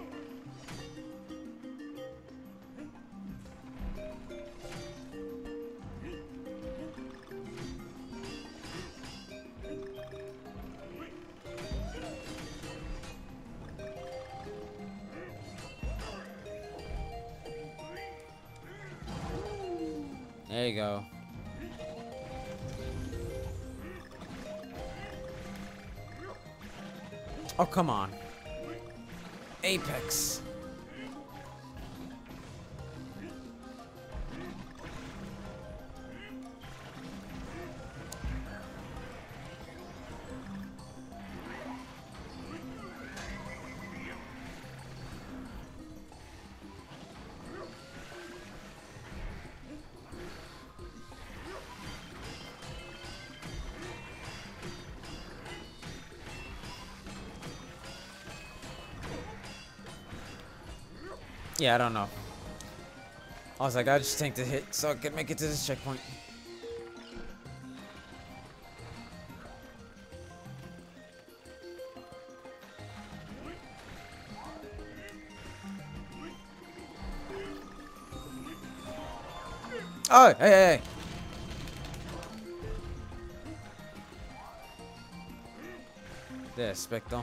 There you go. Oh, come on. Apex. Yeah, I don't know. I was like, I just take the hit so I can make it to this checkpoint. Oh, hey, hey, hey. There, Spectre.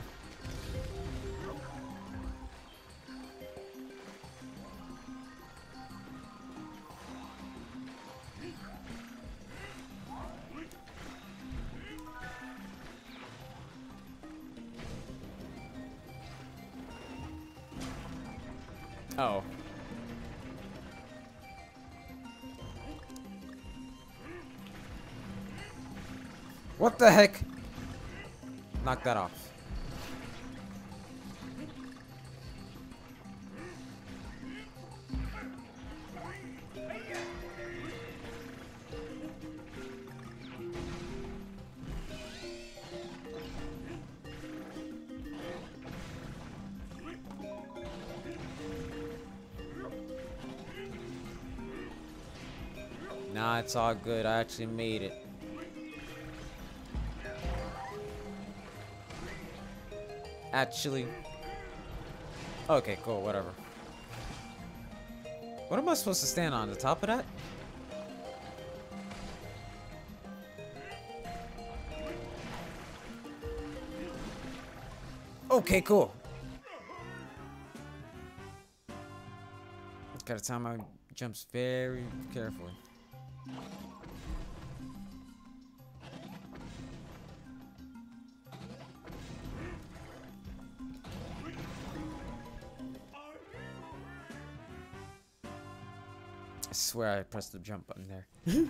Oh. What the heck? Knock that off. Nah, it's all good. I actually made it. Actually. Okay, cool. Whatever. What am I supposed to stand on? The top of that? Okay, cool. Gotta time my jumps very carefully. I swear I pressed the jump button there.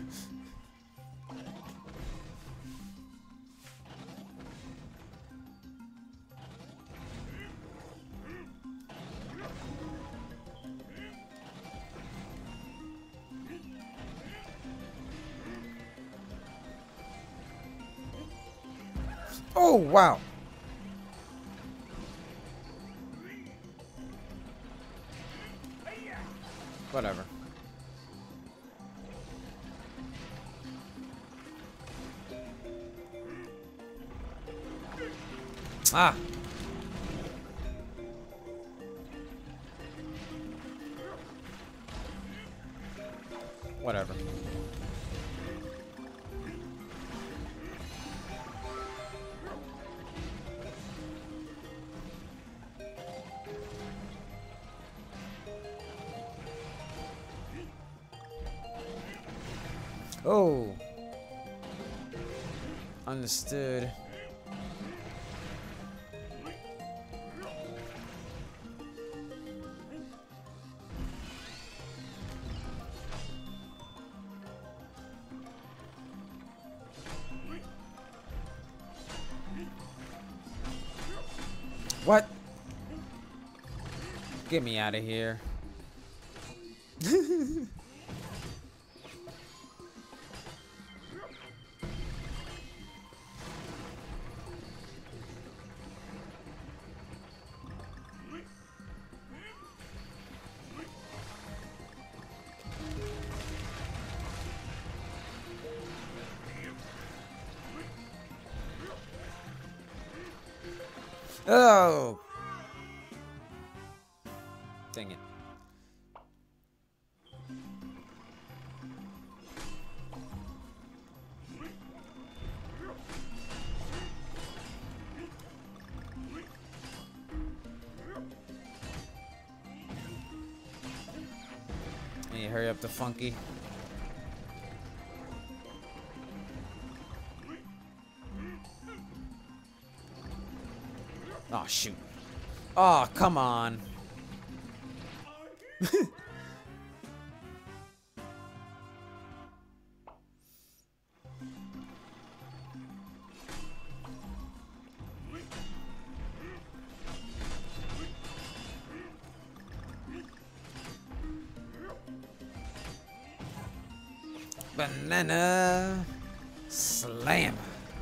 Oh, wow. Whatever. Ah. Whatever. Oh. Understood. What? Get me out of here. Oh. Dang it. Hey, hurry up, the funky. Oh, shoot. Oh, come on. Banana slam.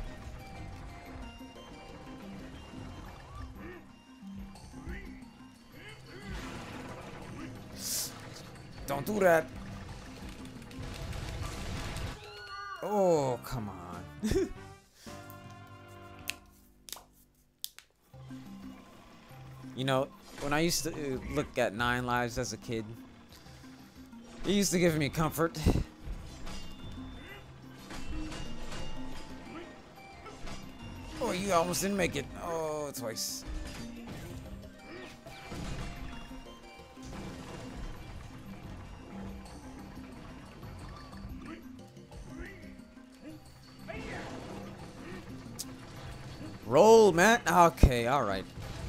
Don't do that. Oh, come on. You know, when I used to look at Nine Lives as a kid, it used to give me comfort. Oh, you almost didn't make it. Oh, twice. Roll, man. Okay, all right.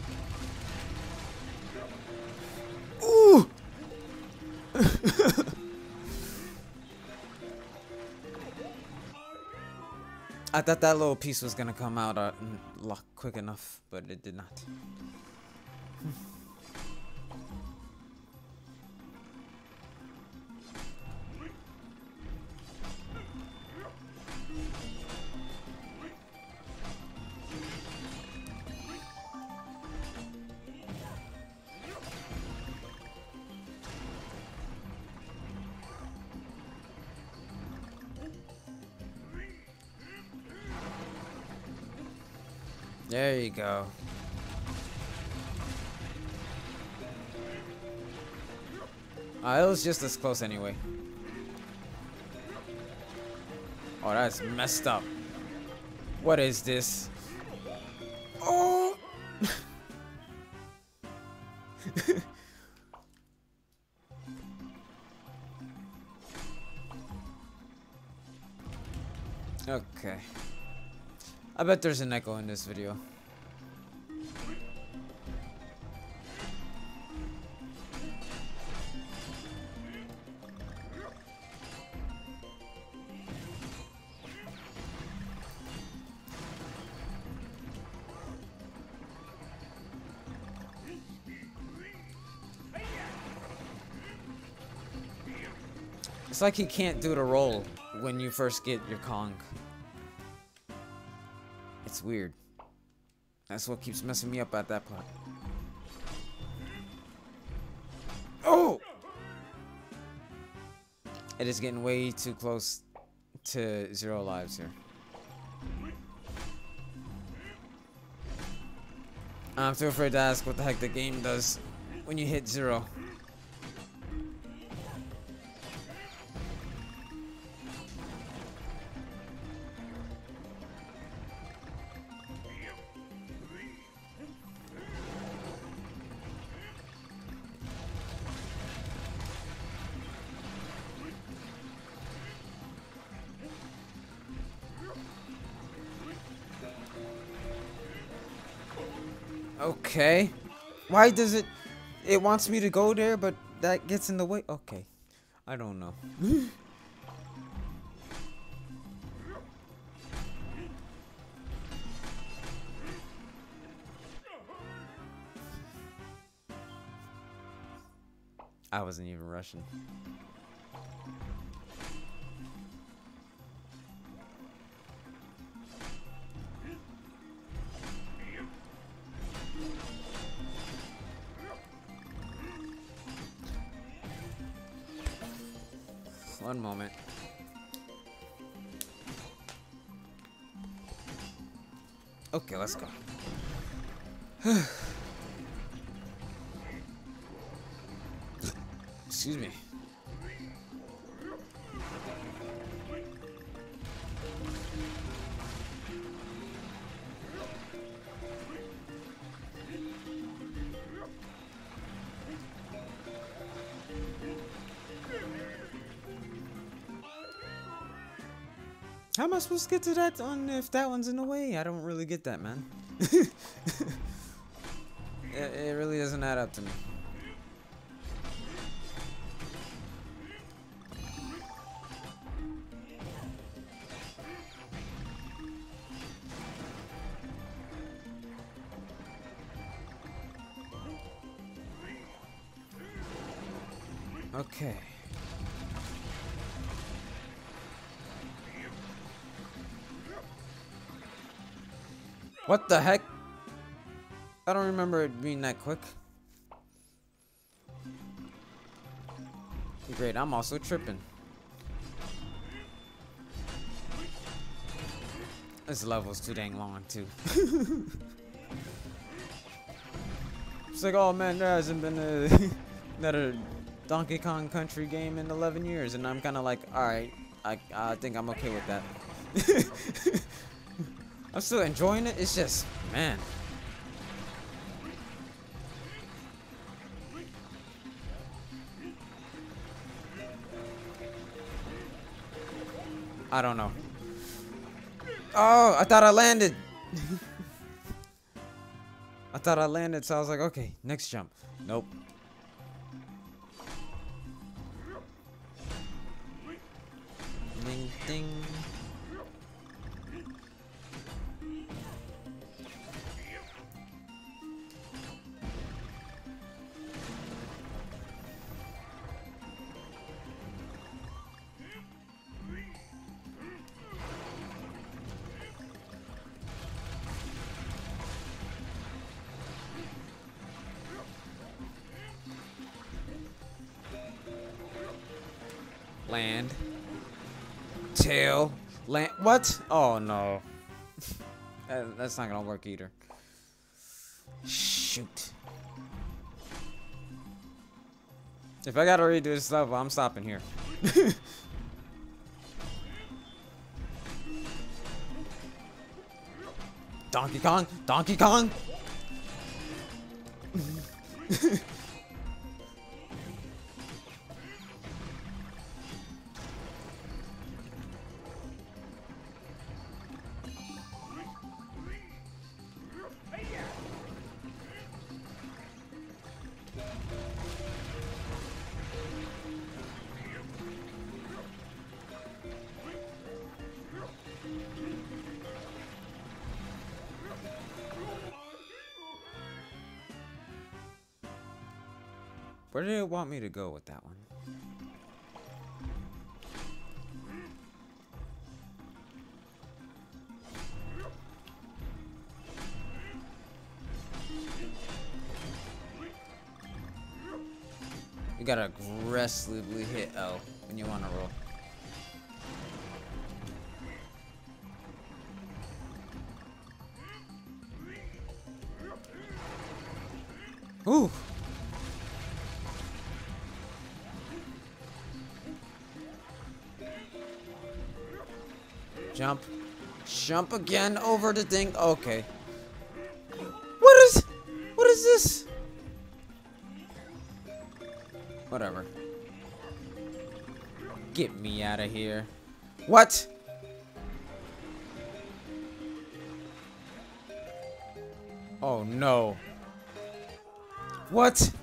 Ooh. I thought that little piece was gonna come out uh, quick enough, but it did not. There you go. Uh, it was just as close anyway. Oh, that's messed up. What is this? Oh! Okay. I bet there's an echo in this video. It's like he can't do the roll when you first get your Kong. It's weird. That's what keeps messing me up at that part. Oh! It is getting way too close to zero lives here. I'm too afraid to ask what the heck the game does when you hit zero. Okay. Why does it... It wants me to go there, but that gets in the way? Okay. I don't know. I wasn't even rushing. One moment. Okay, let's go. Excuse me. How am I supposed to get to that one if that one's in the way? I don't really get that, man. it, it really doesn't add up to me. Okay. What the heck? I don't remember it being that quick. Great, I'm also tripping. This level's too dang long, too. It's like, oh man, there hasn't been a, another Donkey Kong Country game in eleven years, and I'm kind of like, alright, I, I think I'm okay with that. I'm still enjoying it, it's just, man. I don't know. Oh, I thought I landed. I thought I landed, so I was like, okay, next jump. Nope. Ding, ding. Land. Tail. Land. What? Oh no. that, that's not gonna work either. shoot. If I gotta redo this level, I'm stopping here. Donkey Kong! Donkey Kong! Where did it want me to go with that one? You gotta aggressively hit L when you wanna roll. Ooh! Jump. Jump again over the thing. Okay. What is... What is this? Whatever. Get me out of here. What? Oh no. What?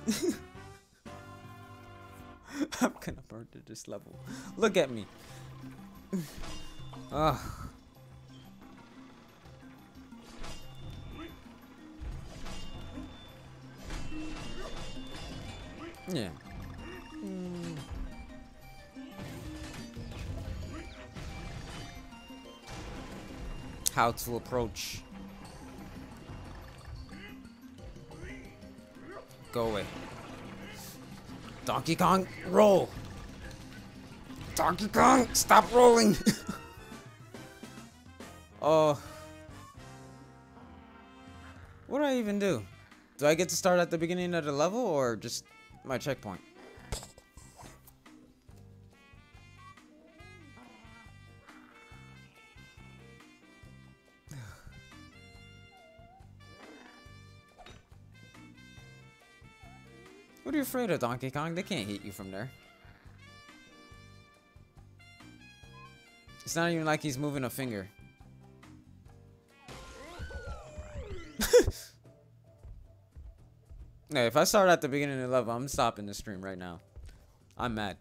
I'm gonna burn to this level. Look at me. Ugh. Yeah. Mm. How to approach. Go away. Donkey Kong, roll. Donkey Kong, stop rolling. Oh. What do I even do? Do I get to start at the beginning of the level or just my checkpoint? What are you afraid of, Donkey Kong? They can't hit you from there. It's not even like he's moving a finger. No, if I start at the beginning of the level, I'm stopping the stream right now. I'm mad.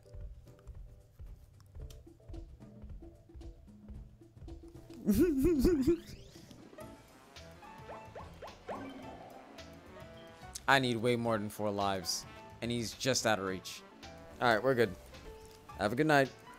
I need way more than four lives. And he's just out of reach. Alright, we're good. Have a good night.